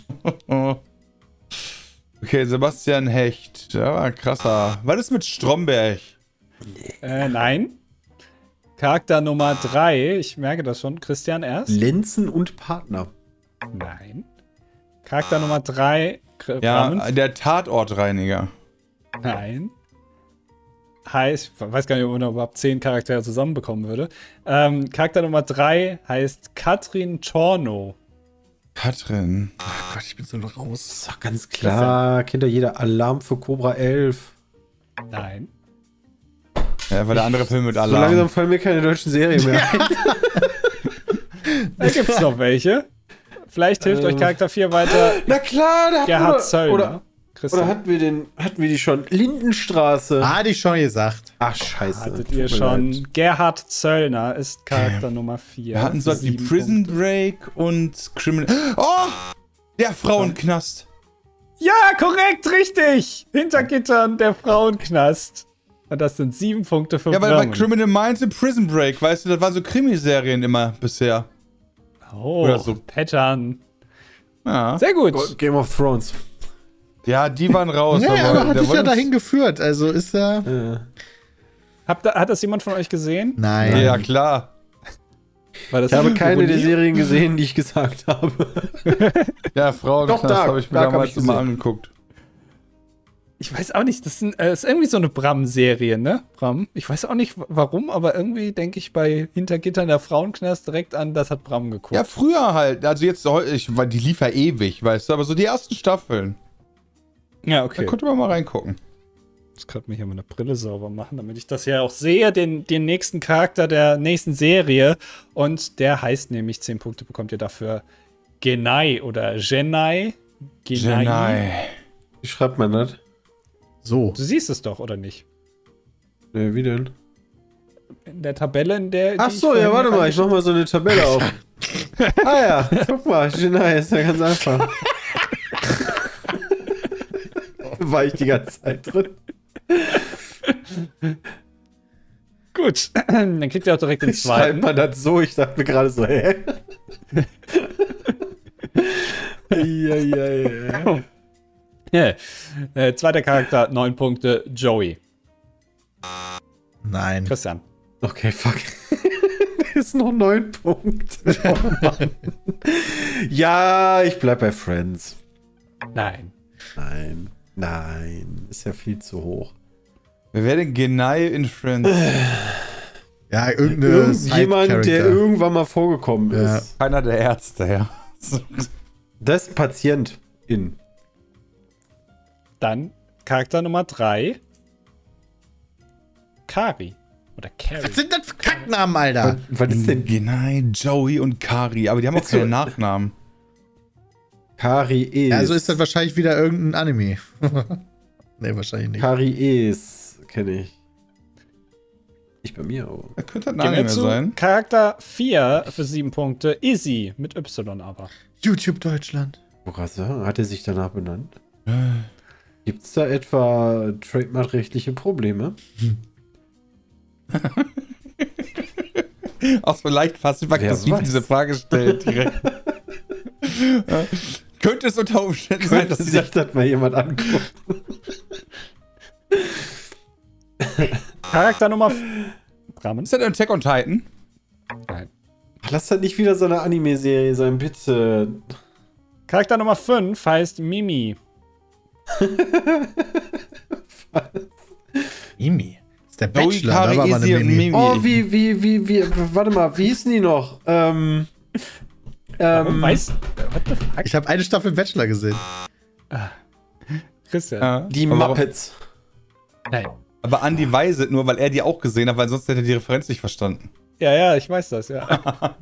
Okay, Sebastian Hecht. Ja, war krasser. Was ist mit Stromberg? Äh, nein. Charakter Nummer drei, ich merke das schon, Christian erst. Lenzen und Partner. Nein. Charakter Nummer drei, Ja, der Tatortreiniger. Nein. Heißt, ich weiß gar nicht, ob man überhaupt zehn Charaktere zusammenbekommen würde. Ähm, Charakter Nummer drei heißt Katrin Czorno. Katrin. Ach Gott, ich bin so raus. Ist doch ganz klar. Kennt ja jeder Alarm für Cobra elf. Nein. Ja, war der andere Film mit So Alarm. langsam fallen mir keine deutschen Serien mehr ein. Da gibt's noch welche. Vielleicht hilft Ähm. euch Charakter vier weiter. Na klar, da Gerhard oder, Zöllner. oder, Christian, oder hatten wir den, hatten wir die schon? Lindenstraße. Hatte ich schon gesagt. Ach, scheiße. hattet Tut ihr mir schon. leid. Gerhard Zöllner ist Charakter Nummer vier. Wir hatten so wie Sieben Prison Punkte. Break und Criminal. Oh! Der Frauenknast. Ja, korrekt, richtig. Hinter Gittern der Frauenknast. Und das sind sieben Punkte für Ja, weil bei Brammen. Criminal Minds und Prison Break, weißt du, das waren so Krimiserien immer bisher. Oh, oder so. Pattern. Ja. Sehr gut. Game of Thrones. Ja, die waren raus. Ja, aber aber hat der dich ja wollte uns- dahin geführt. Also ist er. Äh, Habt, hat das jemand von euch gesehen? Nein. Ja, klar. War das Ich habe keine der Ironie? Serien gesehen, die ich gesagt habe. Ja, Frauenknast Doch, Dark. habe ich mir Dark hab damals ich immer gesehen. angeguckt. Ich weiß auch nicht, das ist, ein, äh, ist irgendwie so eine Bram-Serie, ne? Bram. Ich weiß auch nicht warum, aber irgendwie denke ich bei Hintergittern der Frauenknast direkt an, das hat Bram geguckt. Ja, früher halt. Also jetzt, heu- ich, weil die lief ja ewig, weißt du, aber so die ersten Staffeln. Ja, Da okay. konnte man mal reingucken. Ich muss gerade mir hier meine Brille sauber machen, damit ich das ja auch sehe, den, den nächsten Charakter der nächsten Serie. Und der heißt nämlich, zehn Punkte bekommt ihr dafür, Genai oder Genai. Genai. Wie schreibt man das? So. Du siehst es doch, oder nicht? Ne, wie denn? In der Tabelle, in der. Ach die ich so, ja, vorhin warte mal, ich mach mal so eine Tabelle auf. Ah ja, guck mal, Genai ist ja ganz einfach. War ich die ganze Zeit drin. Gut, dann kriegt ihr auch direkt den Wie schreibt zweiten. man das so? Ich dachte mir gerade so, hä? ja, ja, ja. Ja. Äh, zweiter Charakter, neun Punkte, Joey. Nein. Christian. Okay, fuck. Ist noch neun Punkte. Oh Mann. Ja, ich bleib bei Friends. Nein. Nein, nein, ist ja viel zu hoch. Wer wäre denn Genai in Friends? Ja, irgendeine Irgendjemand, der Side-Character. irgendwann mal vorgekommen Ja. ist. Keiner der Ärzte, ja. Das ist Patientin. Dann Charakter Nummer drei. Kari. Oder Carrie. Was sind das für Kacknamen, Alter? Was, was ist denn Genai, Joey und Kari, aber die haben auch Ist so- keine Nachnamen. Kari Es? Ja, also ist das wahrscheinlich wieder irgendein Anime. Nee, wahrscheinlich nicht. Kari Es kenne ich. Nicht bei mir, aber. Das könnte ein Gehen wir Anime zu sein. Charakter vier für sieben Punkte. Izzy mit Y aber. YouTube Deutschland. Woran sagen? Hat er sich danach benannt? Gibt es da etwa trademarkrechtliche Probleme? Auch so leicht fast Wer aggressiv weiß. diese Frage stellt direkt. Ja. Könnte es unter Umständen sein, dass Könnte sie sich das mal jemand anguckt? Charakter Nummer. Bramen? Ist das Attack on Titan? Nein. Ach, lass das nicht wieder so eine Anime-Serie sein, bitte. Charakter Nummer fünf heißt Mimi. Mimi. Ist der Joey, Bachelor, Kari, da war aber Izzy eine und Mimi. Mimi. Oh, wie, wie, wie, wie, warte mal, wie hießen die noch? Ähm, Warum ähm, weißt What the fuck? Ich habe eine Staffel Bachelor gesehen. Christian. Ja. die aber, Muppets. Nein. aber Andi weiß es nur, weil er die auch gesehen hat, weil sonst hätte er die Referenz nicht verstanden. Ja, ja, ich weiß das, ja.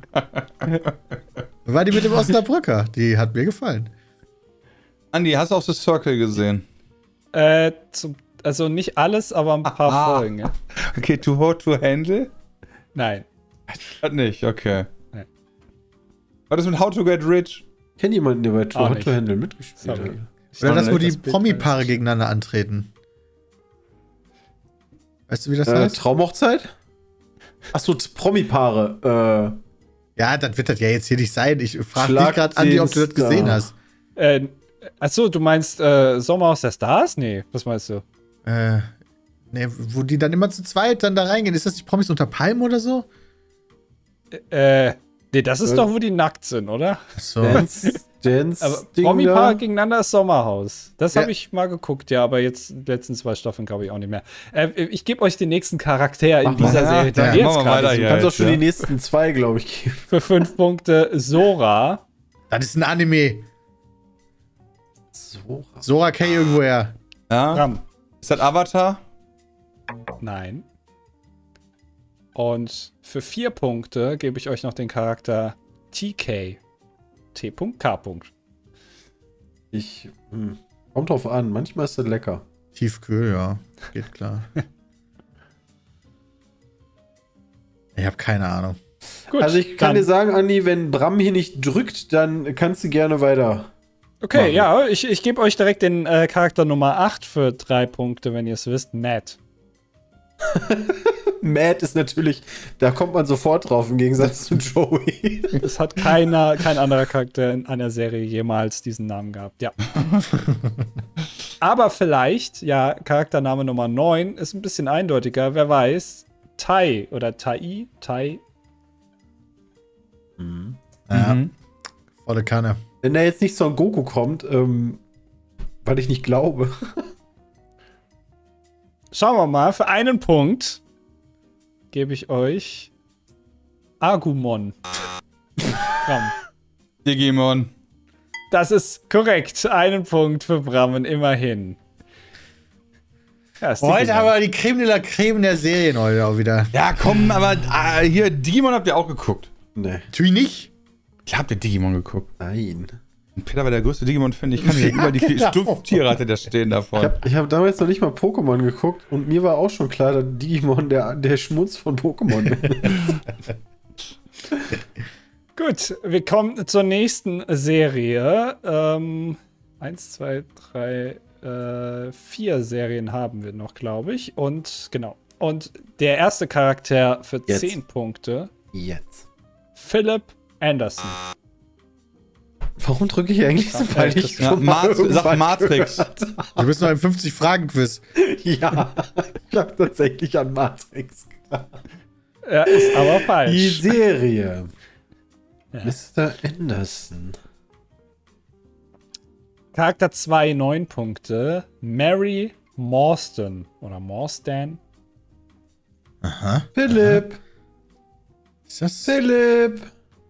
War die mit dem Osnabrücker? Die hat mir gefallen. Andi, hast du auch The Circle gesehen? äh, zum, also nicht alles, aber ein paar Ah. Folgen, ja. Okay, Too Hot to Handle? Nein. Hat nicht, okay. Nee. Was ist mit How to Get Rich? Kennt jemanden, der bei Too Auch Hot nicht. to Handle mitgespielt Sorry. hat? Oder das, wo die Das Bild Promi-Paare weiß ich. gegeneinander antreten. Weißt du, wie das Äh, heißt? Traumhochzeit? Achso, Promi-Paare. Ja, das wird das ja jetzt hier nicht sein. Ich frage Schlag dich gerade, Andi, ob du das den gesehen Star. hast. Äh, achso, du meinst äh, Sommerhaus der Stars? Nee, was meinst du? Äh, ne, wo die dann immer zu zweit dann da reingehen. Ist das die Promis unter Palmen oder so? Äh, nee, das ist Äh. doch, wo die nackt sind, oder? So. Dance, Dance, Aber Ding Promi-Paar da. gegeneinander ist Sommerhaus. Das Ja. habe ich mal geguckt, ja, aber jetzt die letzten zwei Staffeln glaube ich auch nicht mehr. Äh, ich gebe euch den nächsten Charakter in Mach mal. dieser Ja, Serie, die ja, wir jetzt machen wir gerade weiter suchen. hier. Du kannst auch schon Ja. die nächsten zwei, glaube ich, geben. Für fünf Punkte Sora. Das ist ein Anime. So. Sora K irgendwoher. Ja? Ram. Ist das Avatar? Nein. Und für vier Punkte gebe ich euch noch den Charakter T K. T.K. Ich. Hm. Kommt drauf an, manchmal ist das lecker. Tiefkühl, ja. Geht klar. Ich habe keine Ahnung. Gut, Also ich kann dann- dir sagen, Andi, wenn Bram hier nicht drückt, dann kannst du gerne weiter. Okay, machen. ja, ich, ich gebe euch direkt den äh, Charakter Nummer acht für drei Punkte, wenn ihr es wisst. Matt. Matt ist natürlich, da kommt man sofort drauf im Gegensatz zu Joey. Es hat keiner, kein anderer Charakter in einer Serie jemals diesen Namen gehabt. Ja. Aber vielleicht, ja, Charaktername Nummer neun ist ein bisschen eindeutiger. Wer weiß, Tai oder Tai. Tai. Mhm. Ja, Mhm. volle Kanne. Wenn da jetzt nicht Son Goku kommt, ähm, weil ich nicht glaube. Schauen wir mal, für einen Punkt gebe ich euch Agumon. Bram. Digimon. Das ist korrekt. Einen Punkt für Brammen, immerhin. Ja, ist Heute Digimon. haben wir die Creme de la Creme der Serien heute auch wieder. Ja, komm, aber äh, hier, Digimon habt ihr auch geguckt. Nee. Natürlich nicht. Ich hab ihr Digimon geguckt. Nein. Und Peter war der größte Digimon-Fan. Ich kann mir Ja, über die genau. Stumpftiere hatte der stehen Ich davon. habe ich hab damals noch nicht mal Pokémon geguckt und mir war auch schon klar, dass Digimon der, der Schmutz von Pokémon ist. Gut, wir kommen zur nächsten Serie. Ähm, eins, zwei, drei, äh, vier Serien haben wir noch, glaube ich. Und genau. Und der erste Charakter für Jetzt. zehn Punkte, Jetzt. Philip Anderson. Warum drücke ich eigentlich so, weil ich Ja, schon mal Mat sag irgendwann Matrix. gehört habe? Du bist noch im fünfzig-Fragen-Quiz. Ja, ich habe tatsächlich an Matrix gedacht. Ja, ist aber Die falsch. Serie. Ja. Mister Anderson. Charakter zwei, neun Punkte. Mary Morstan. Oder Morstan. Aha. Philipp. Ist das? Philipp.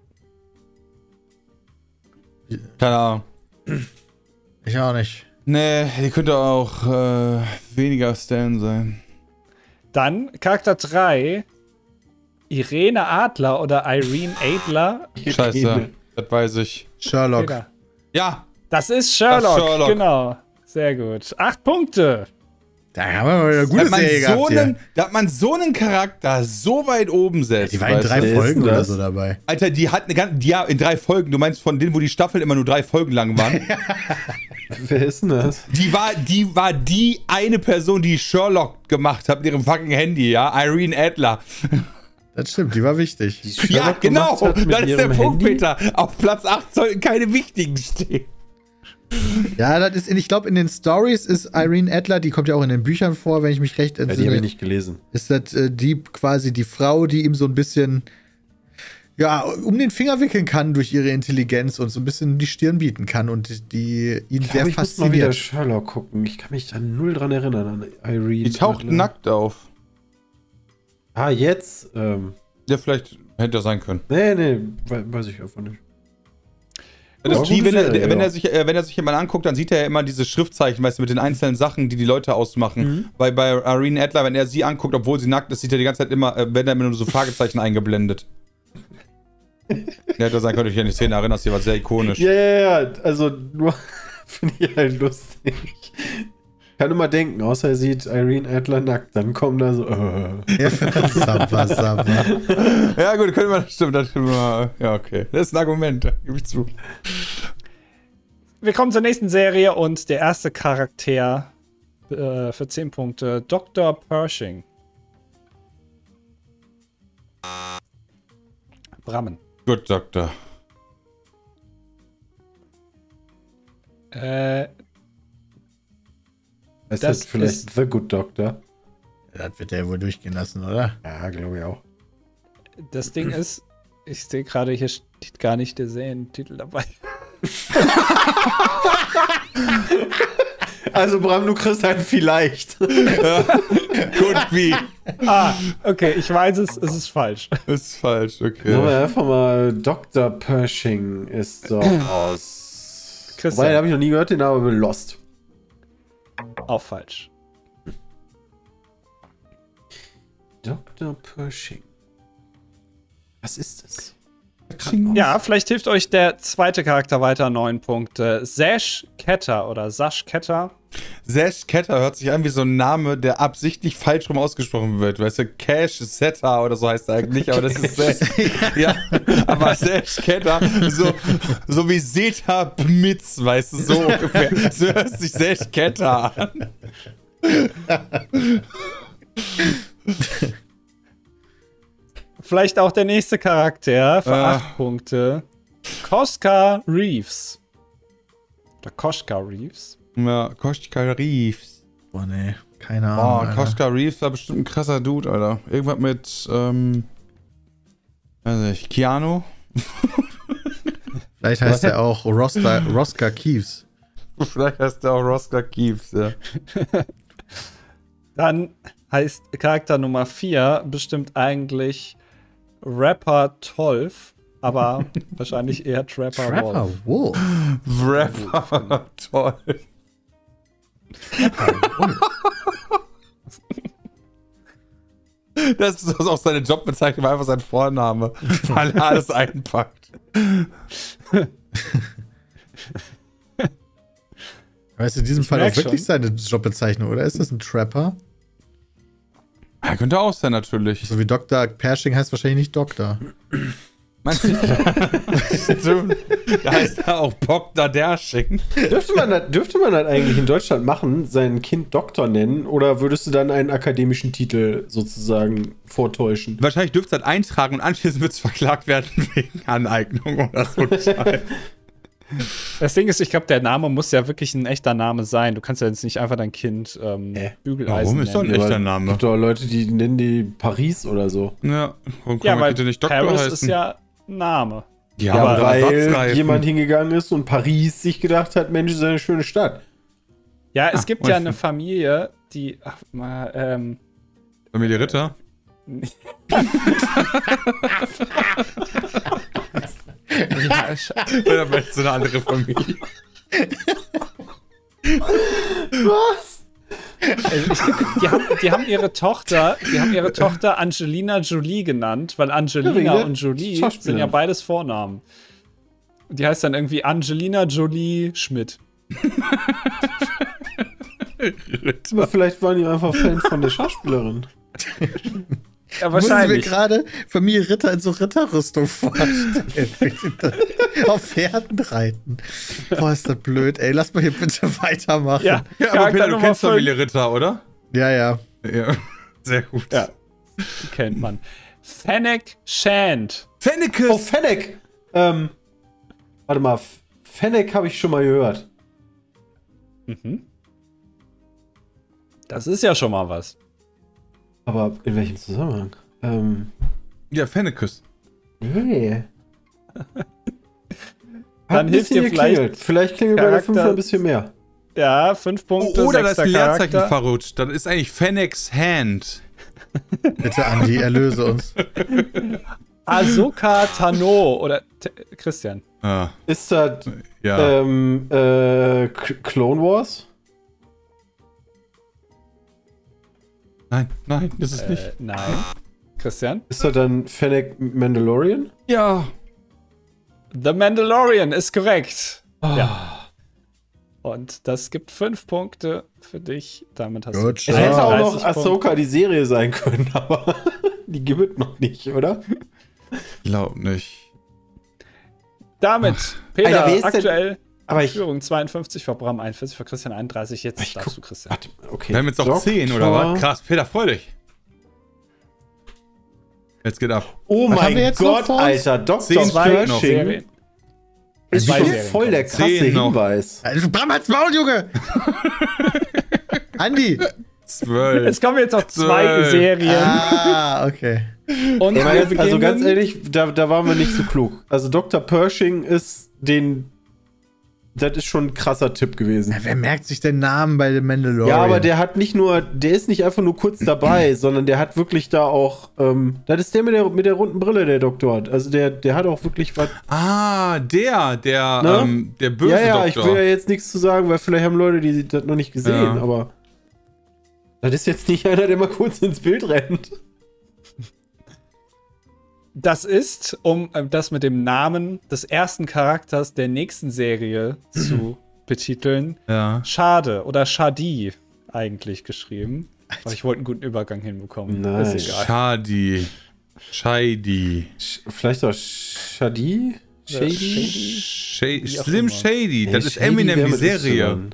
Keine Ahnung. Ich auch nicht. Nee, die könnte auch äh, weniger Stan sein. Dann Charakter drei, Irene Adler oder Irene Adler. Scheiße, das weiß ich. Sherlock. Peter. Ja, Das ist Sherlock. Das ist Sherlock. Genau. Sehr gut. Acht Punkte. Da haben wir mal eine da gute hat, man Serie so gehabt einen, hier. da hat man so einen Charakter so weit oben setzt. Die war in weißt drei du? Wer ist Folgen denn oder das? so dabei. Alter, die hat eine ganze, ja, in drei Folgen. Du meinst von denen, wo die Staffeln immer nur drei Folgen lang waren? Wer ist denn das? Die war, die war die eine Person, die Sherlock gemacht hat mit ihrem fucking Handy, ja? Irene Adler. Das stimmt, die war wichtig. Die Ja, Sherlock genau. gemacht hat mit Das ist der ihrem Punkt, Handy? Peter. Auf Platz acht sollten keine wichtigen stehen. Ja, das ist, in- ich glaube, in den Stories ist Irene Adler, die kommt ja auch in den Büchern vor, wenn ich mich recht Ja, die habe entsinne, ich nicht gelesen. ist das äh, die quasi die Frau, die ihm so ein bisschen ja, um den Finger wickeln kann durch ihre Intelligenz und so ein bisschen die Stirn bieten kann und die ihn Ich sehr glaube, ich muss mal wieder fasziniert. Sherlock gucken. Ich kann mich da null dran erinnern an Irene. Die taucht Adler. nackt auf. Ah, jetzt? Ähm, Ja, vielleicht hätte er sein können. nee, nee, we weiß ich einfach nicht. Das Ja, ist die, gute wenn, er, Serie, wenn, ja. er sich, äh, wenn er sich jemand anguckt, dann sieht er ja immer diese Schriftzeichen, weißt du, mit den einzelnen Sachen, die die Leute ausmachen. Mhm. Weil bei Irene Adler, wenn er sie anguckt, obwohl sie nackt ist, sieht er die ganze Zeit immer, äh, werden da immer nur so Fragezeichen eingeblendet. Ja, hätte sein können, ich an die Szene erinnerst, die war sehr ikonisch. Ja, ja, ja, also nur finde ich halt lustig. Kann immer denken, außer er sieht Irene Adler nackt, dann kommen da so. Äh. Sabba, sabba. Ja, gut, können wir, das stimmt, das können wir, ja, okay. Das ist ein Argument, gebe ich zu. Wir kommen zur nächsten Serie und der erste Charakter äh, für zehn Punkte, Doktor Pershing. Brammen. Gut, Doktor. Äh, Ist Das das vielleicht ist- The Good Doctor? Das wird er wohl durchgehen lassen, oder? Ja, glaube ich auch. das Ding ist, ich sehe gerade, hier steht gar nicht der Serientitel dabei. Also, Bram, du kriegst halt vielleicht. Could be. Ah, okay, ich weiß es, es ist falsch. Das ist falsch, Machen okay. wir einfach mal Doktor Pershing ist doch aus. Christian. Wobei, den habe ich noch nie gehört, den Namen aber Lost. Auch falsch. Doktor Pershing. Was ist das? Ja, vielleicht hilft euch der zweite Charakter weiter, neun Punkte. Sash Ketter oder Sash Ketter. Sash Ketter hört sich an wie so ein Name, der absichtlich falsch rum ausgesprochen wird. Weißt du, Cash Setter oder so heißt er eigentlich, aber das ist Sash. Ja, aber Sash Ketter, so, so wie Seta Bmitz, weißt du, so ungefähr. So hört sich Sash Ketter an. Vielleicht auch der nächste Charakter für Ah. acht Punkte. Koska Reeves. Oder Koska Reeves. Ja, Koschka Reeves. Boah, nee. Keine Oh, Ahnung. Alter. Koska Reeves war bestimmt ein krasser Dude, Alter. Irgendwas mit, ähm, weiß nicht, Keanu? Vielleicht heißt er auch Rosta, Roscar Keeves. Vielleicht heißt der auch Roscar Keeves, ja. Dann heißt Charakter Nummer vier bestimmt eigentlich Rapper Tolf, aber wahrscheinlich eher Trapper, Trapper Wolf. Wolf. Rapper, toll. Das ist auch seine Jobbezeichnung, einfach sein Vorname, weil er alles einpackt. Aber ist in diesem Ich Fall auch merk wirklich schon. seine Jobbezeichnung, oder? Ist das ein Trapper? Er könnte auch sein, natürlich. So wie Doktor Pershing heißt wahrscheinlich nicht Doktor. Meinst du? Stimmt. Da heißt er auch Doktor Dersching. Dürfte man, das, dürfte man das eigentlich in Deutschland machen, sein Kind Doktor nennen, oder würdest du dann einen akademischen Titel sozusagen vortäuschen? Wahrscheinlich dürfte es halt eintragen und anschließend wird es verklagt werden wegen Aneignung oder so. Das Ding ist, ich glaube, der Name muss ja wirklich ein echter Name sein. Du kannst ja jetzt nicht einfach dein Kind ähm, Äh, Bügeleisen warum ist doch nennen. ein echter Aber Name? gibt doch Leute, die nennen die Paris oder so. Ja, warum kann Ja, man weil bitte nicht Doktor Paris heißen? ist ja ein Name. ja, Ja, aber weil Ersatzreifen. jemand hingegangen ist und Paris sich gedacht hat, Mensch, ist eine schöne Stadt. Ja, es Ah, gibt und- ja eine Familie, die, ach, mal, ähm, Familie Ritter? ja, sch- Oder meinst du eine andere Familie? Was? also ich, die, haben, die haben ihre Tochter, die haben ihre Tochter Angelina Jolie genannt, weil Ja, wegen Angelina der und Jolie Schauspielerin. sind ja beides Vornamen. Die heißt dann irgendwie Angelina Jolie Schmidt. Aber vielleicht waren die einfach Fan von der Schauspielerin. Ja, Muss ich mir wahrscheinlich. gerade Familie Ritter in so Ritterrüstung vorstellen. Auf Pferden reiten. Boah, ist das blöd, ey. Lass mal hier bitte weitermachen. Ja, Ja, aber Charakter Peter, du Nummer kennst fünf. Familie Ritter, oder? ja. ja. Ja, sehr gut. Ja, die kennt man. Fennec Shand. Fennecus! Oh, Fennec! Ähm, warte mal, F- Fennec habe ich schon mal gehört. Mhm. Das ist ja schon mal was. Aber in welchem Zusammenhang? Ähm, Ja, Fennecus. nee. Dann Hat ein hilft bisschen dir vielleicht geklingelt. Vielleicht klingelt bei der Charakter- fünf ein bisschen mehr. Ja, fünf Punkte, Oh, oder das sechster Leerzeichen Charakter. verrutscht. Das ist eigentlich Fennecs Hand. Bitte, Andi, erlöse uns. Ahsoka Tano oder T Christian. Ah, Ist das ja. ähm, äh, K- Clone Wars? Nein, nein, das ist nicht. Äh, nein. Christian? Ist das dann Fennec Mandalorian? Ja. The Mandalorian ist korrekt. Ah. Ja. Und das gibt fünf Punkte für dich. Damit hast Gut, du Es Ja, hätte auch dreißig noch Punkte. Ahsoka die Serie sein können, aber die gibt es noch nicht, oder? Glaub nicht. Damit, Peter, Alter, wer ist denn- aktuell Aber ich. Führung zweiundfünfzig für Bram, einundvierzig für Christian, einunddreißig. Jetzt Ich darfst guck- du, Christian. Warte, okay. Wir haben jetzt auch Doktor- zehn, oder was? Krass, Peter, freu dich. Jetzt geht ab. Oh Was haben wir mein jetzt noch Gott, vor uns? Alter, Doktor Zehn Stück noch. Pershing Serien. ist Zwei schon Serien voll der kommen. krasse Zehn noch. Hinweis. Also, Bram hat's Maul, Junge! Andi! Zwölf. Es kommen jetzt noch zwei Zwölf. Serien. Ah, okay. Und Ja, wir ganz, also beginnen- ganz ehrlich, da, da waren wir nicht so klug. Also Doktor Pershing ist den. Das ist schon ein krasser Tipp gewesen. Ja, wer merkt sich den Namen bei dem Mandalorian? Ja, aber der hat nicht nur, der ist nicht einfach nur kurz dabei, sondern der hat wirklich da auch, ähm, das ist der mit der, mit der runden Brille, der Doktor. Also der, der hat auch wirklich was. Ah, der, der, Ne? ähm, der böse Ja, ja, Doktor. ich will ja jetzt nichts zu sagen, weil vielleicht haben Leute, die das noch nicht gesehen, Ja. aber das ist jetzt nicht einer, der mal kurz ins Bild rennt. Das ist, um äh, das mit dem Namen des ersten Charakters der nächsten Serie zu betiteln, Ja. Schade oder Shadi eigentlich geschrieben. Aber ich wollte einen guten Übergang hinbekommen. Nice. Ist egal. Shadi. Shady. Sch- Vielleicht auch Shadi? Shady? Shady? Sh Wie auch Slim immer. Shady. Nee, Das ist Shady Eminem, wär die mit Serie. Y.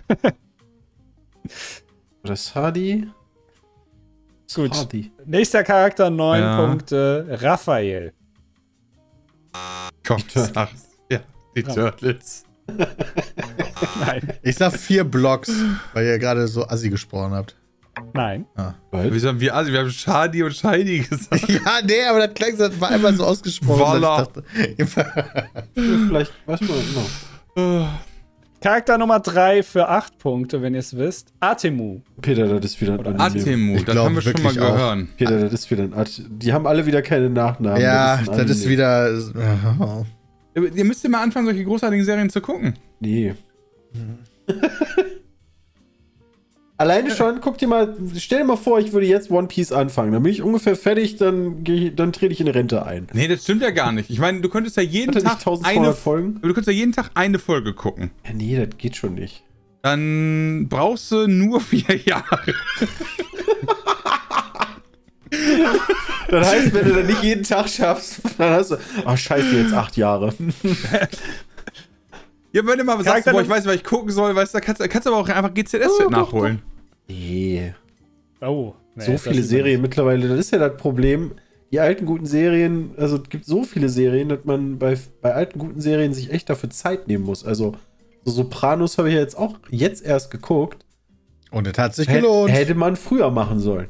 Oder Sadi? Gut. Sadi. Nächster Charakter, neun Ja. Punkte. Raphael. Komm, sag's. Ja, die Ja. Turtles. Nein. Ich sag vier Blocks, weil ihr gerade so assi gesprochen habt. Nein. Ah. Wieso haben wir, also wir haben Shadi und Shiny gesagt. Ja, nee, aber das klang, das war einmal so ausgesprochen. Voila. dass ich dachte, Vielleicht, weiß man noch. Charakter Nummer drei für acht Punkte, wenn ihr es wisst. Atemu. Peter, das ist wieder ein Anime. Atemu, Ich das glaub haben wir schon mal wirklich auch. gehört. Peter, das ist wieder ein At Die haben alle wieder keine Nachnamen. ja, ein das ist Anime. wieder. Oh. Ihr müsst ja mal anfangen, solche großartigen Serien zu gucken. Nee. Alleine schon, guck dir mal, stell dir mal vor, ich würde jetzt One Piece anfangen. Dann bin ich ungefähr fertig, dann, geh ich, dann trete ich in Rente ein. Nee, das stimmt ja gar nicht. Ich meine, du könntest ja jeden Hat er nicht Tag eintausendzweihundert eine Folgen? Aber du könntest ja jeden Tag eine Folge gucken. Ja, nee, das geht schon nicht. Dann brauchst du nur vier Jahre. Das heißt, wenn du dann nicht jeden Tag schaffst, dann hast du, ach scheiße, jetzt acht Jahre. Ja, wenn du mal sagst, boah, ich weiß, was ich gucken soll, weißt du, da kannst, kannst du aber auch einfach G Z S Oh, doch, nachholen. Nee. Oh. Nee, So das viele ist Serien mittlerweile, das ist ja das Problem. Die alten guten Serien, also es gibt so viele Serien, dass man bei, bei alten guten Serien sich echt dafür Zeit nehmen muss. Also so Sopranos habe ich ja jetzt auch jetzt erst geguckt. Und es hat sich Hä- gelohnt. Hätte man früher machen sollen.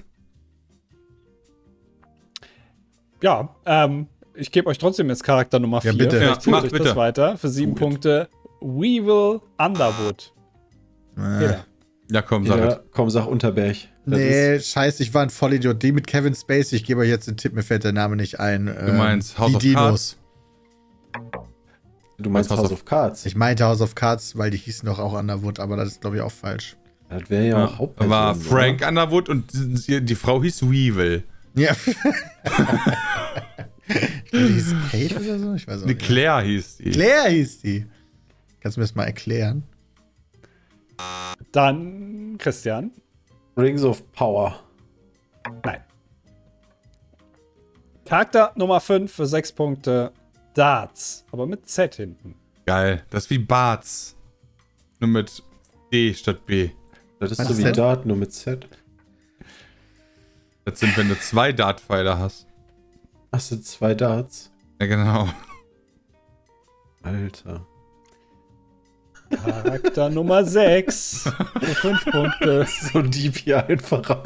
Ja, ähm, ich gebe euch trotzdem jetzt Charakter Nummer vier. Ja, bitte. Vielleicht Ja, tut mach euch bitte. das weiter. Für sieben Gut. Punkte. Weevil Underwood. Äh. Peter. Ja, komm, sag Ja, es. komm, sag Unterberg. Das Nee, scheiße, ich war ein Vollidiot. Die mit Kevin Spacey, ich gebe euch jetzt den Tipp, mir fällt der Name nicht ein. Du meinst House die of Dinos. Cards? ist, du meinst House House of- of Cards. Ich meinte House of Cards, weil die hießen doch auch Underwood, aber das ist, glaube ich, auch falsch. Das wäre ja, Ja, auch da Hauptperson. war Frank oder? Underwood und die, die Frau hieß Weevil. Ja. Ich glaube, die hieß Kate oder so? Ich weiß auch Eine nicht. Claire hieß die. Claire hieß die. Kannst du mir das mal erklären? Dann Christian. Rings of Power. Nein. Charakter Nummer fünf für sechs Punkte. Darts. Aber mit Z hinten. Geil. Das ist wie Barts. Nur mit D statt B. Das ist Was so ist wie denn? Dart, nur mit Z. Das sind, wenn du zwei Dartpfeiler hast. Hast du zwei Darts? Ja, genau. Alter. Charakter Nummer sechs für fünf Punkte. So ein Dieb hier einfach raus.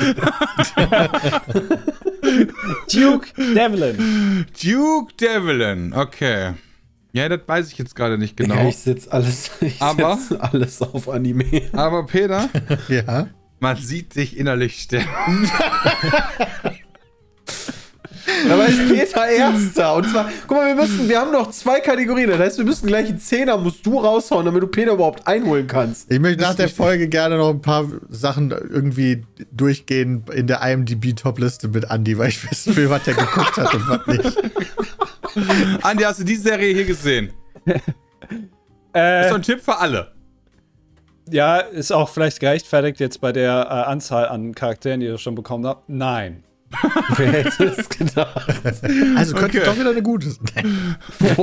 Duke Devlin. Duke Devlin. Okay. Ja, das weiß ich jetzt gerade nicht genau. Ja, ich setz alles, ich Aber- setz alles auf Anime. Aber Peter, Ja. man sieht dich innerlich sterben. Aber ist Peter Erster. Und zwar, guck mal, wir müssen, wir haben noch zwei Kategorien. Das heißt, wir müssen gleich einen Zehner musst du raushauen, damit du Peter überhaupt einholen kannst. Ich möchte nach der Folge gerne noch ein paar Sachen irgendwie durchgehen in der I M D B-Top-Liste mit Andy, weil ich wissen will, was der geguckt hat und was nicht. Andi, hast du die Serie hier gesehen? Das ist Äh, doch ein Tipp für alle. ja, ist auch vielleicht gerechtfertigt jetzt bei der äh, Anzahl an Charakteren, die ihr schon bekommen habt. Nein. Wer hätte es gedacht? Also könnte Okay. doch wieder eine gute sein.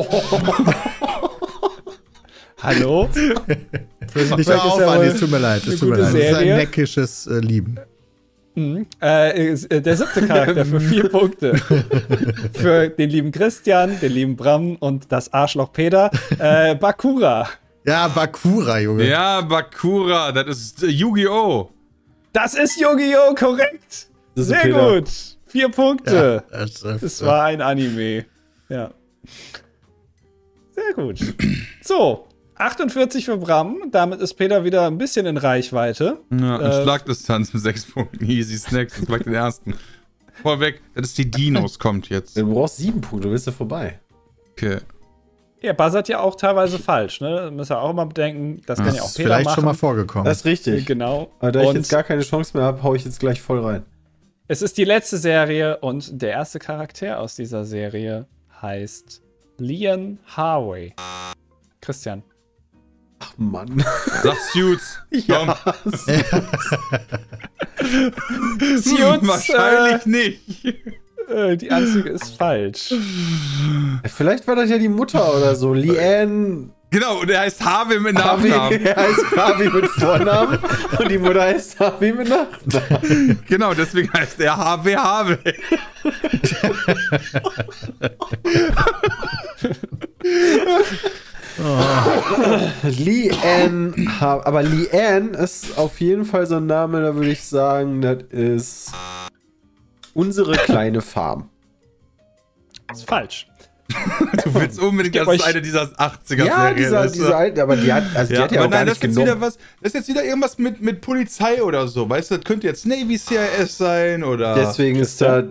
Hallo? Ich war auf, Andy, es tut mir leid. Es tut mir gute leid. Das ist ein Serie. neckisches äh, Lieben. Äh, ist, äh, der siebte Charakter für vier Punkte. Für den lieben Christian, den lieben Bram und das Arschloch Peter. Äh, Bakura. Ja, Bakura, Junge. Ja, Bakura, das ist äh, Yu-Gi-Oh! Das ist Yu-Gi-Oh! Korrekt. Das ist Sehr Peter. gut. Vier Punkte. Ja, das, äh, Es war ein Anime. Ja. Sehr gut. So, achtundvierzig für Bram. Damit ist Peter wieder ein bisschen in Reichweite. Ja, Äh, äh, Schlagdistanz mit sechs Punkten. Easy Snacks, das mag den ersten. Vorweg, das ist die Dinos, kommt jetzt. Du brauchst sieben Punkte, du bist ja vorbei. Okay. Ihr buzzert ja auch teilweise falsch, ne? Müsst ihr auch immer bedenken, das kann das ja auch ist Peter vielleicht machen. schon mal vorgekommen. Das ist richtig. Genau. Aber da ich Und jetzt gar keine Chance mehr habe, hau ich jetzt gleich voll rein. es ist die letzte Serie und der erste Charakter aus dieser Serie heißt Leon Harvey. Christian. Ach Mann. Sag Suits. Komm. Ja. Suits, Wahrscheinlich nicht. Äh, die einzige ist falsch. Vielleicht war das ja die Mutter oder so. Leanne. Genau, und er heißt Harvey mit Harvey, Nachnamen. er heißt Harvey mit Vornamen und die Mutter heißt Harvey mit Nachnamen. Genau, deswegen heißt er Harvey Harvey. Oh. Leanne, aber Leanne ist auf jeden Fall so ein Name, da würde ich sagen, das ist unsere kleine Farm. Das ist falsch. Du willst unbedingt, dass es eine dieser achtziger-Serien Ja, dieser, ist. dieser alte, aber die hat, also Ja, die hat ja aber auch gar nein, das nicht ist jetzt genommen. wieder was. Das ist jetzt wieder irgendwas mit, mit Polizei oder so. Weißt du, das könnte jetzt Navy C I S sein oder. Deswegen ist da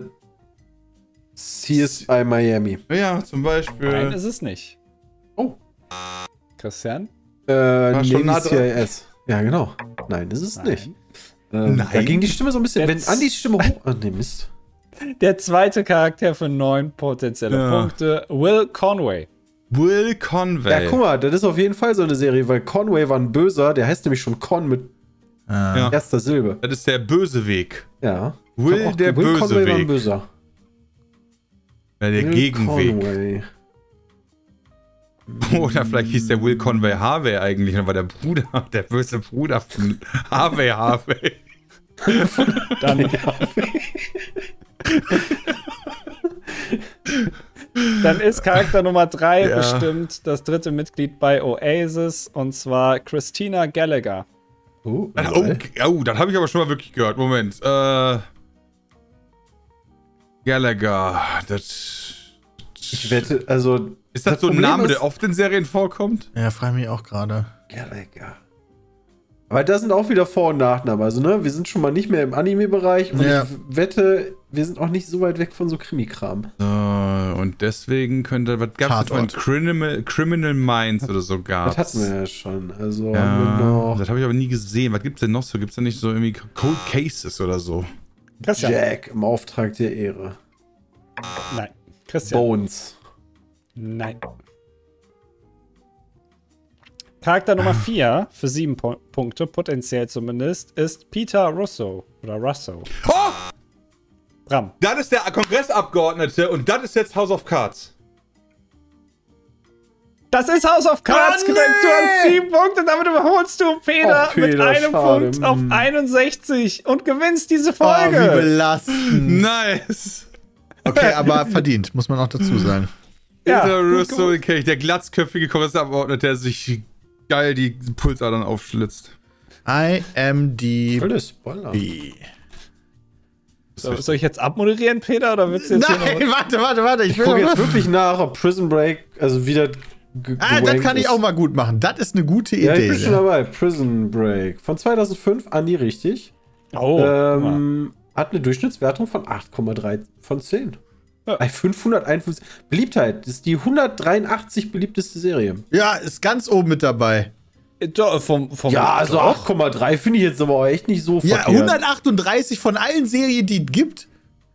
C S I Miami. Ja, zum Beispiel. Nein, ist es nicht. Oh. Christian? Äh, schon nah Navy C I S. Ja, genau. Nein, das ist Nein. nicht. Ähm, Nein. Da ging die Stimme so ein bisschen. Jetzt- Wenn Andi die Stimme hoch. Ah, nee, Mist. Der zweite Charakter für neun potenzielle Ja. Punkte, Will Conway. Will Conway. Ja, guck mal, das ist auf jeden Fall so eine Serie, weil Conway war ein Böser, der heißt nämlich schon Con mit Ah. Ja. erster Silbe. Das ist der böse Weg. Ja. Will Ich hab auch- der Will böse Conway war ein Weg. Böser. Ja, der Will Gegenweg. Conway. Oder vielleicht hieß der Will Conway Harvey eigentlich, und war der Bruder, der böse Bruder von Harvey Harvey. Dann, dann ist Charakter Nummer drei Ja. bestimmt das dritte Mitglied bei Oasis, und zwar Christina Gallagher. Oh, Oh, oh, das habe ich aber schon mal wirklich gehört. Moment. Äh, Gallagher. Das. ich wette, also. Ist das, so ein Problem Name, ist- der oft in Serien vorkommt? Ja, frage mich auch gerade. Gallagher. Aber da sind auch wieder Vor- und Nachnamen. Also, ne, wir sind schon mal nicht mehr im Anime-Bereich und Ja. ich wette, wir sind auch nicht so weit weg von so Krimi-Kram. So, und deswegen könnte. Was gab's Tatort. von Criminal, Criminal Minds oder so gab's? Das hatten wir ja schon. Also, haben wir Ja, noch das habe ich aber nie gesehen. Was gibt's denn noch so? Gibt's da nicht so irgendwie Cold Cases oder so? Christian. Jack im Auftrag der Ehre. Nein. Christian. Bones. Nein. Charakter Nummer vier für sieben Po- Punkte, potenziell zumindest, ist Peter Russo. Oder Russo. Oh! Bram. Das ist der Kongressabgeordnete und das ist jetzt House of Cards. Das ist House of Cards, Oh, korrekt. Du nee! hast sieben Punkte, damit überholst du Peter, Oh, Peter, mit einem schade. Punkt auf Mm. einundsechzig und gewinnst diese Oh, wie Folge. belastend. Nice. Okay, aber verdient, muss man auch dazu sagen. Ja, Peter gut Russo, gemacht. den kenn ich, der glatzköpfige Kongressabgeordnete, der sich geil die Pulsadern aufschlitzt. I am the Voll der Spoiler. B. so, soll ich jetzt abmoderieren, Peter, oder willst du jetzt hier Nein, noch warte, warte, warte. Ich Ich will gucke noch jetzt was. wirklich nach, ob Prison Break, also wieder. ge- Ah, das gewankt kann ich ist. auch mal gut machen. Das ist eine gute Ja, ich Idee. bin schon dabei. Prison Break. Von zweitausendfünf, Andi, richtig. Oh, guck mal. ähm, hat eine Durchschnittswertung von acht Komma drei von zehn. Ja. Bei fünfhunderteinundfünfzig. Beliebtheit. Das ist die hundertdreiundachtzig beliebteste Serie. Ja, ist ganz oben mit dabei. Doch, vom, vom Ja, also doch. acht Komma drei finde ich jetzt aber auch echt nicht so Ja, verkehrt. hundertachtunddreißig von allen Serien, die es gibt.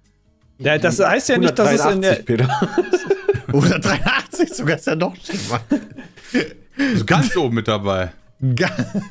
Ja, das heißt ja nicht, dass es in der. hundertdreiundachtzig, Peter. hundertdreiundachtzig sogar, ist ja noch schlimmer. Also ganz oben mit dabei. Ga-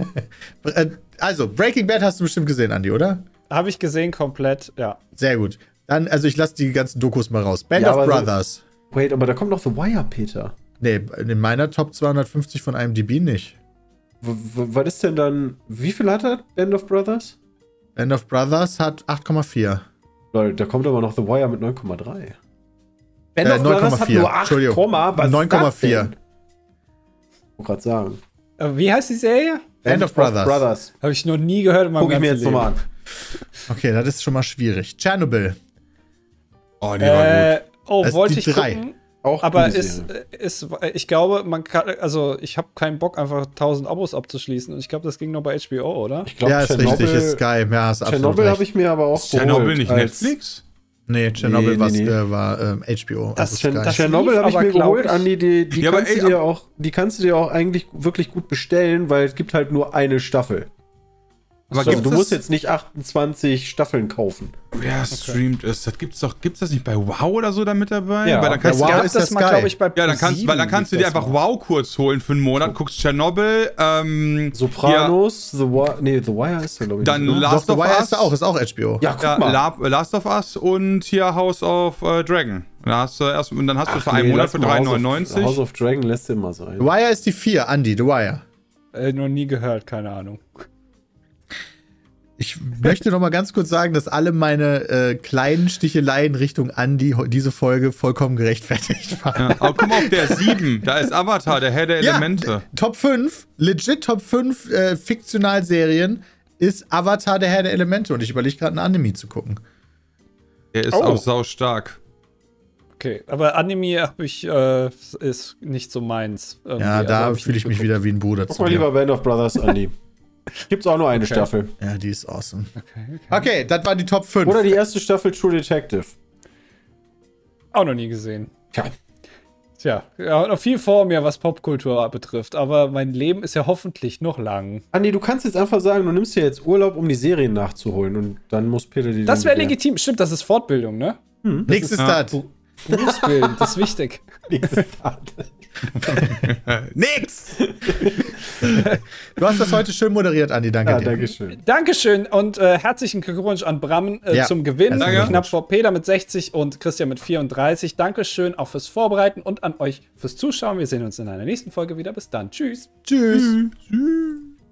Äh, also, Breaking Bad hast du bestimmt gesehen, Andi, oder? Habe ich gesehen komplett, ja. Sehr gut. Dann, also ich lasse die ganzen Dokus mal raus. Band Ja, of aber so- Brothers. Wait, aber da kommt noch The Wire, Peter. Nee, in meiner Top zweihundertfünfzig von IMDb nicht. W w- was ist denn dann. Wie viel hat er, Band of Brothers? Band of Brothers hat acht Komma vier. Leute, da kommt aber noch The Wire mit neun Komma drei. Band Äh, of Brothers hat neun Komma vier. nur acht, Entschuldigung. was neun Komma vier. ist das denn? Ich wollte gerade sagen. Äh, Wie heißt die Serie? Band of Brothers. Habe ich noch nie gehört in meinem Guck ich mir ganzen jetzt nochmal an. Okay, das ist schon mal schwierig. Tschernobyl. Oh, die war Äh, gut. oh, Das wollte sind ich die drei. gucken. Auch Aber gute ist, Serie. ist, ich glaube, man kann, also ich habe keinen Bock, einfach tausend Abos abzuschließen. Und ich glaube, das ging noch bei H B O, oder? Ich glaube, Ja, ist richtig, ist Sky. Ja, hast absolut Tschernobyl recht. habe ich mir aber auch Tschernobyl geholt. nicht als- Netflix? Nee, Tschernobyl Nee, war, nee, nee. äh, war ähm, H B O. Das- also Tscher- Sky. das- Tschernobyl lief habe ich aber, mir glaub geholt, ich- Andi, die, die, Ja, aber kannst ey, du dir ab- auch, die kannst du dir auch eigentlich wirklich gut bestellen, weil es gibt halt nur eine Staffel. Aber Also, gibt's du das- musst jetzt nicht achtundzwanzig Staffeln kaufen. Wer streamt es? Das gibt's doch, gibt's das nicht bei Wow oder so da mit dabei? Ja, weil dann bei kannst Wow du, gab ist das das mal, Sky. glaube ich, bei ja, dann kannst, ProSieben weil dann kannst du dir lief das einfach mal. Wow kurz holen für einen Monat, guckst Tschernobyl, ähm, Sopranos, The Wire, nee, The Wire ist ja, glaube ich. Dann nicht, ne? La- Doch, Last The of Wire Us. ist da auch, ist auch H B O. Ja, guck ja, mal. La Last of Us und hier House of äh, Dragon. Da hast du erst, und dann hast du Ach für nee, einen Monat lass für mal drei House of- neunundneunzig. House of Dragon lässt immer sein. The Wire ist die vier, Andy, The Wire. Äh, noch nie gehört, keine Ahnung. Ich möchte noch mal ganz kurz sagen, dass alle meine äh, kleinen Sticheleien Richtung Andi diese Folge vollkommen gerechtfertigt waren. Ja, aber guck mal auf der sieben, da ist Avatar, der Herr der Elemente. Ja, Top fünf, legit Top fünf äh, Fiktionalserien ist Avatar, der Herr der Elemente. Und ich überlege gerade, ein Anime zu gucken. Der ist Oh. auch saustark. Okay, aber Anime hab ich, äh, ist nicht so meins. irgendwie. Ja, Also da hab ich fühle ich nicht mich wieder wie ein Bruder Guck zu mal dir. lieber Band of Brothers, Andi. Gibt's auch nur eine Okay. Staffel. Ja, die ist awesome. Okay, okay. Okay, das waren die Top fünf. Oder die erste Staffel True Detective. Auch noch nie gesehen. Tja. Tja, ja, noch viel vor mir, was Popkultur betrifft. Aber mein Leben ist ja hoffentlich noch lang. Andi, du kannst jetzt einfach sagen, du nimmst dir jetzt Urlaub, um die Serien nachzuholen. Und dann muss Peter die Das dann wäre wieder- legitim. Stimmt, das ist Fortbildung, ne? Nächstes Ja. Start. Berufsbilden, das ist wichtig. Nächstes Mal. Nix! Du hast das heute schön moderiert, Andi. Danke Ja, dir. danke schön. Dankeschön und äh, herzlichen Glückwunsch an Bram äh, Ja. zum Gewinn. Danke. Knapp vor Peter mit sechzig und Christian mit vierunddreißig. Dankeschön auch fürs Vorbereiten und an euch fürs Zuschauen. Wir sehen uns in einer nächsten Folge wieder. Bis dann. Tschüss. Tschüss. Tschüss.